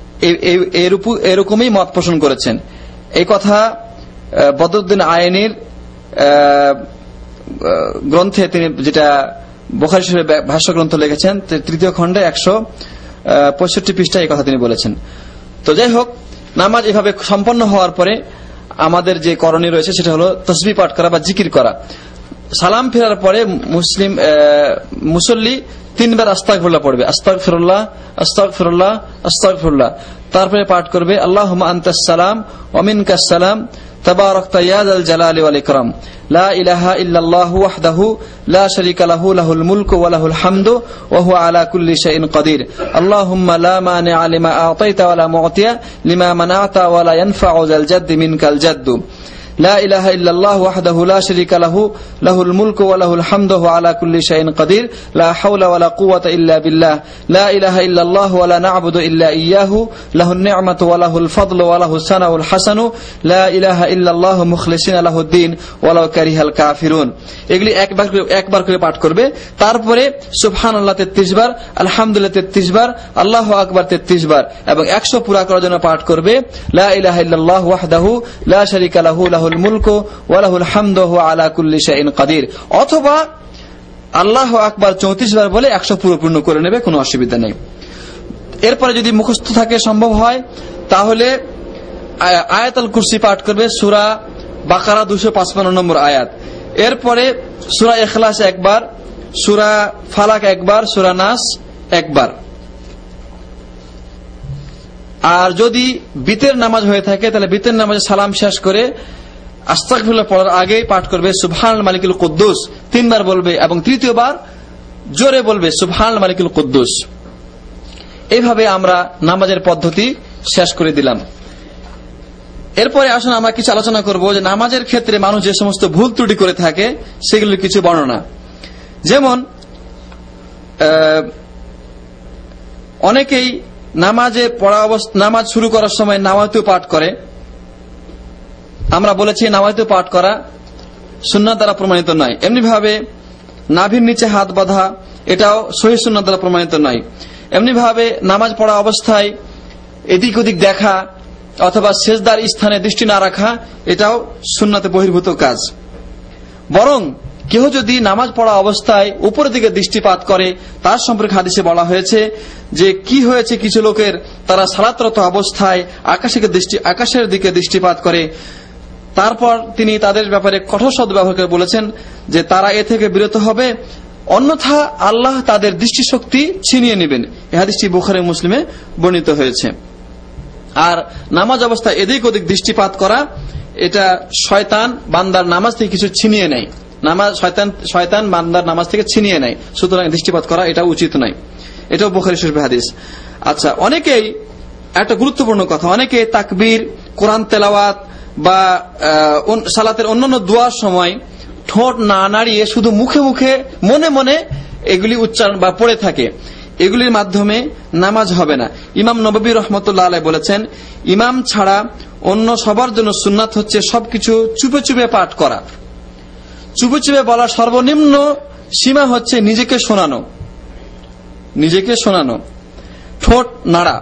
এরকমই মত পোষণ করেছেন। এই কথা বদরুদ্দিন আইনির গ্রন্থে তিনি, যেটা বুখারী শরীফের ভাষ্য গ্রন্থ লিখেছেন, তৃতীয় খণ্ডে একশো পঁয়ষট্টি পৃষ্ঠায় এই কথা তিনি বলেছেন। তো যাই হোক, নামাজ এভাবে সম্পন্ন হওয়ার পরে আমাদের যে করণীয় রয়েছে সেটা হলো তাসবিহ পাঠ করা বা জিকির করা। সালাম ফেরার পরে মুসলিম মুসল্লি তিনবার আস্তাগফিরুল্লাহ পড়বে, আস্তাগফিরুল্লাহ আস্তাগফিরুল্লাহ আস্তাগফিরুল্লাহ। তারপরে পাঠ করবে আল্লাহুম্মা আনতাস সালাম ওয়া মিনকাস সালাম তাবারাকতা ইয়া যাল জালালি ওয়াল ইকরাম লা ইলাহা ইল্লাল্লাহু ওয়াহদাহু লা শারীকা লাহু লাহুল মুলকু ওয়া লাহুল হামদু ওয়া হুয়া আলা কুল্লি শাইইন কাদির আল্লাহুম্মা লা মানিআ লিমা আ'তাইতা ওয়া লা মু'তিয়া লিমা মানা'তা ওয়া লা ইয়ানফা'ু যাল জাদ্দি মিনকাল জাদ্দু لا إله إلا الله وحده لا شريك له له الملك وله الحمد وهو على كل شيء قدير لا حول ولا قوة إلا بالله لا إله إلا الله ولا نعبد إلا إياه له النعمة وله الفضل وله الثناء الحسن لا إله إلا الله مخلصين له الدين ولو كره الكافرون। এগুলি একবার একবার করে পাঠ করবে। তারপরে সুবহানাল্লাহ তেত্রিশ বার, আলহামদুলিল্লাহ তেত্রিশ বার, আল্লাহু আকবার তেত্রিশ বার এবং একশো পুরা করার জন্য পাঠ করবে লা ইলাহা ইল্লাল্লাহ ওয়াহদাহু লা শারীকা লাহু লাহুল মুলকু ওয়া লাহুল হামদু ওয়া হুয়া আলা কুল্লি শাইইন কাদির, অথবা আল্লাহু আকবার চৌত্রিশ বার বলে একশো পূর্ণ করে নেবে, কোনো অসুবিধা নেই। এরপরে যদি মুখস্থ থাকে, সম্ভব হয়, তাহলে আয়াতুল কুরসি পাঠ করবে, সূরা বাকারা দুইশো পঞ্চান্ন নম্বর আয়াত। এরপরে সূরা ইখলাস একবার, সূরা ফালাক একবার, সূরা নাস একবার। আর যদি বিতের নামাজ হয়ে থাকে তাহলে বিতের নামাজে সালাম শেষ করে আস্তাগফিরুল্লাহ পড়ার আগেই পাঠ করবে সুবহান মালিকুল কুদ্দুস, তিনবার বলবে এবং তৃতীয়বার জোরে বলবে সুবহান মালিকুল কুদ্দুস। এইভাবে আমরা নামাজের পদ্ধতি শেষ করে দিলাম। এরপরে আসুন আমরা কিছু আলোচনা করব যে নামাজের ক্ষেত্রে মানুষ যে সমস্ত ভুল ত্রুটি করে থাকে সেগুলির কিছু বর্ণনা। যেমন অনেকেই নামাজে পড়া অবস্থা নামাজ শুরু করার সময় নাওয়াতু পাঠ করে। আমরা বলেছি নাওয়াতু পাঠ করা সুন্নাত দ্বারা প্রমাণিত নয়। এমনি ভাবে নাভির নিচে হাত বাঁধা এটাও সহিহ সুন্নাত দ্বারা প্রমাণিত নয়। এমনি ভাবে নামাজ পড়া অবস্থায় এদিক ওদিক দেখা অথবা সেজদার স্থানে দৃষ্টি না রাখা এটাও সুন্নাতে বহির্ভূত কাজ। বরং কেহ যদি নামাজ পড়া অবস্থায় উপরের দিকে দৃষ্টিপাত করে তার সম্পর্কে হাদিসে বলা হয়েছে যে কি হয়েছে কিছু লোকের তারা সালাতরত অবস্থায় আকাশের দৃষ্টি আকাশের দিকে দৃষ্টিপাত করে। তারপর তিনি তাদের ব্যাপারে কঠোর শব্দ ব্যবহার করে বলেছেন যে তারা এ থেকে বিরত হবে, অন্যথা আল্লাহ তাদের দৃষ্টিশক্তি ছিনিয়ে নেবেন। এই হাদিসটি বুখারী মুসলিমে বর্ণিত হয়েছে। আর নামাজ অবস্থায় এদিক ওদিক দৃষ্টিপাত করা এটা শয়তান বান্দার নামাজ থেকে কিছু ছিনিয়ে নেয়। নামাজ শয়তান শয়তান বান্দার নামাজ থেকে ছিনিয়ে নেয়, সুতরাং দৃষ্টিপাত করা এটা উচিত নয়। এটাও বুখারী শরীফের হাদিস। আচ্ছা, অনেকেই একটা গুরুত্বপূর্ণ কথা, অনেকে তাকবীর, কোরআন তেলাওয়াত বা সালাতের অন্যান্য দোয়ার সময় ঠোঁট না নাড়িয়ে শুধু মুখে মুখে মনে মনে এগুলি উচ্চারণ বা পড়ে থাকে। এগুলির মাধ্যমে নামাজ হবে না। ইমাম নববী রহমতুল্লাহ আলাইহি বলেছেন, ইমাম ছাড়া অন্য সবার জন্য সুন্নাত হচ্ছে সবকিছু চুপে চুপে পাঠ করা। চুপে চুপে বলার সর্বনিম্ন সীমা হচ্ছে নিজেকে শোনানো, নিজেকে শোনানো, ঠোঁট নাড়া।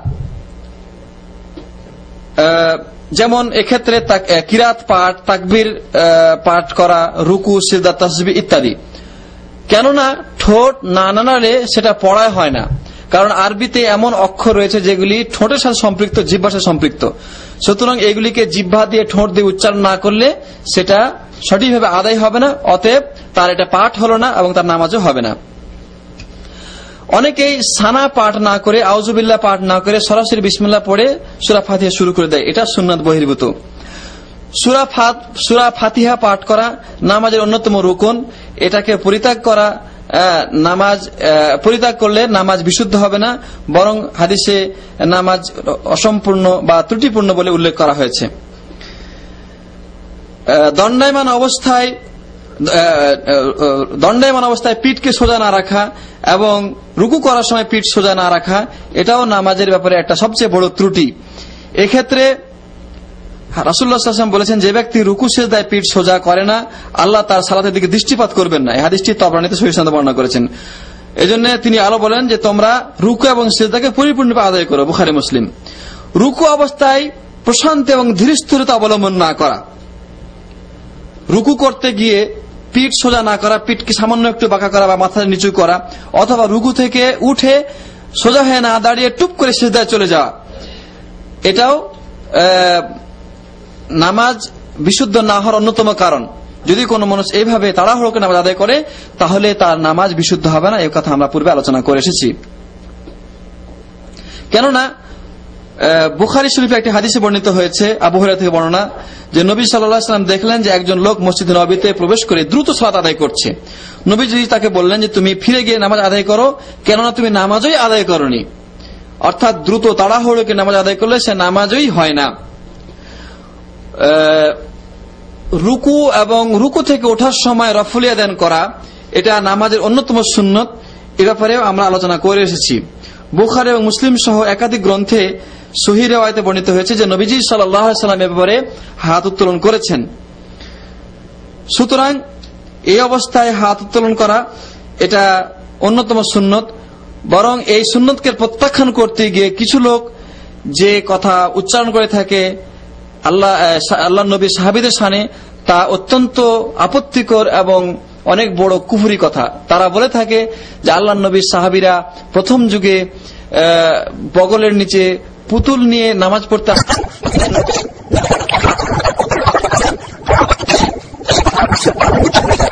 যেমন এক্ষেত্রে কিরাত পাঠ, তাকবীর পাঠ করা, রুকু, সিজদা, তাসবিহ ইত্যাদি। কেননা ঠোঁট না নাড়ালে সেটা পড়ায় হয় না, কারণ আরবিতে এমন অক্ষর রয়েছে যেগুলি ঠোঁটের সাথে সম্পৃক্ত, জিহ্বার সাথে সম্পৃক্ত। সুতরাং এগুলিকে জিহ্বা দিয়ে ঠোঁট দিয়ে উচ্চারণ না করলে সেটা সঠিকভাবে আদায় হবে না, অতএব তার এটা পাঠ হলো না এবং তার নামাজও হবে না। অনেকেই সানা পাঠ না করে, আউযুবিল্লাহ পাঠ না করে সরাসরি বিসমিল্লাহ পড়ে সূরা ফাতিহা শুরু করে দেয়, এটা সুন্নাত বহির্ভূত। সূরা ফাত সূরা ফাতিহা পাঠ করা নামাজের অন্যতম রুকন, এটাকে পরিত্যাগ করা নামাজ পরিত্যাগ করলে নামাজ বিশুদ্ধ হবে না, বরং হাদিসে নামাজ অসম্পূর্ণ বা ত্রুটিপূর্ণ বলে উল্লেখ করা হয়েছে। দণ্ডায়মান অবস্থায় দণ্ডায়মান অবস্থায় পিঠকে সোজা না রাখা এবং রুকু করার সময় পিঠ সোজা না রাখা এটাও নামাজের ব্যাপারে একটা সবচেয়ে বড় ত্রুটি। এক্ষেত্রে রাসূলুল্লাহ সাল্লাল্লাহু আলাইহি ওয়াসাল্লাম বলেছেন, যে ব্যক্তি রুকু সিজদায় পিঠ সোজা করে না আল্লাহ তার সালাতের দিকে দৃষ্টিপাত করবেন না। এই হাদিসটি তাবরানীতে সহিহ সনদে বর্ণনা করেছেন। এজন্য তিনি আরো বলেন যে তোমরা রুকু এবং সিজদাকে পরিপূর্ণভাবে আদায় করো, বুখারী মুসলিম। রুকু অবস্থায় প্রশান্তি এবং ধীরস্থিরতা অবলম্বন না করা, রুকু করতে গিয়ে পিঠ সোজা না করা, পিঠকে সামান্য একটু বাঁকা করা বা মাথা নিচু করা, অথবা রুকু থেকে উঠে সোজা হয়ে না দাঁড়িয়ে টুপ করে সিজদায় চলে যাওয়া, এটাও নামাজ বিশুদ্ধ না হওয়ার অন্যতম কারণ। যদি কোনো মানুষ এইভাবে তাড়াহুড়ো করে নামাজ আদায় করে তাহলে তার নামাজ বিশুদ্ধ হবে না, এই কথা আমরা পূর্বে আলোচনা করে এসেছি। কেননা বুখারী শরীফে একটি হাদিসে বর্ণিত হয়েছে, আবু হুরায়রা থেকে বর্ণনা, যে নবী সাল্লাল্লাহু আলাইহি ওয়াসাল্লাম দেখলেন যে একজন লোক মসজিদ নববীতে প্রবেশ করে দ্রুত সালাত আদায় করছে। নবীজি তাকে বললেন যে তুমি ফিরে গিয়ে নামাজ আদায় করো, কেননা তুমি নামাজই আদায় করনি। অর্থাৎ দ্রুত তাড়াহুড়ো করে নামাজ আদায় করলে সে নামাজই হয় না। রুকু এবং রুকু থেকে ওঠার সময় রফুল ইয়াদান করা এটা নামাজের অন্যতম সুন্নত, এ ব্যাপারেও আমরা আলোচনা করে এসেছি। বুখারী এবং মুসলিম সহ একাধিক গ্রন্থে সহিহ রিওয়ায়াতে বর্ণিত হয়েছে যে নবীজি সাল্লাল্লাহু আলাইহি ওয়াসাল্লাম এ ব্যাপারে হাত উত্তোলন করেছেন। সুতরাং এই অবস্থায় হাত উত্তোলন করা এটা অন্যতম সুন্নত। বরং এই সুন্নতকে প্রত্যাখ্যান করতে গিয়ে কিছু লোক যে কথা উচ্চারণ করে থাকে আল্লাহ আল্লাহ নবী সাহাবীদের শানে, তা অত্যন্ত আপত্তিকর এবং অনেক বড় কুফরি কথা। তারা বলে থাকে যে আল্লাহ নবীর সাহাবীরা প্রথম যুগে বগলের নিচে পুতুল নিয়ে নামাজ পড়তে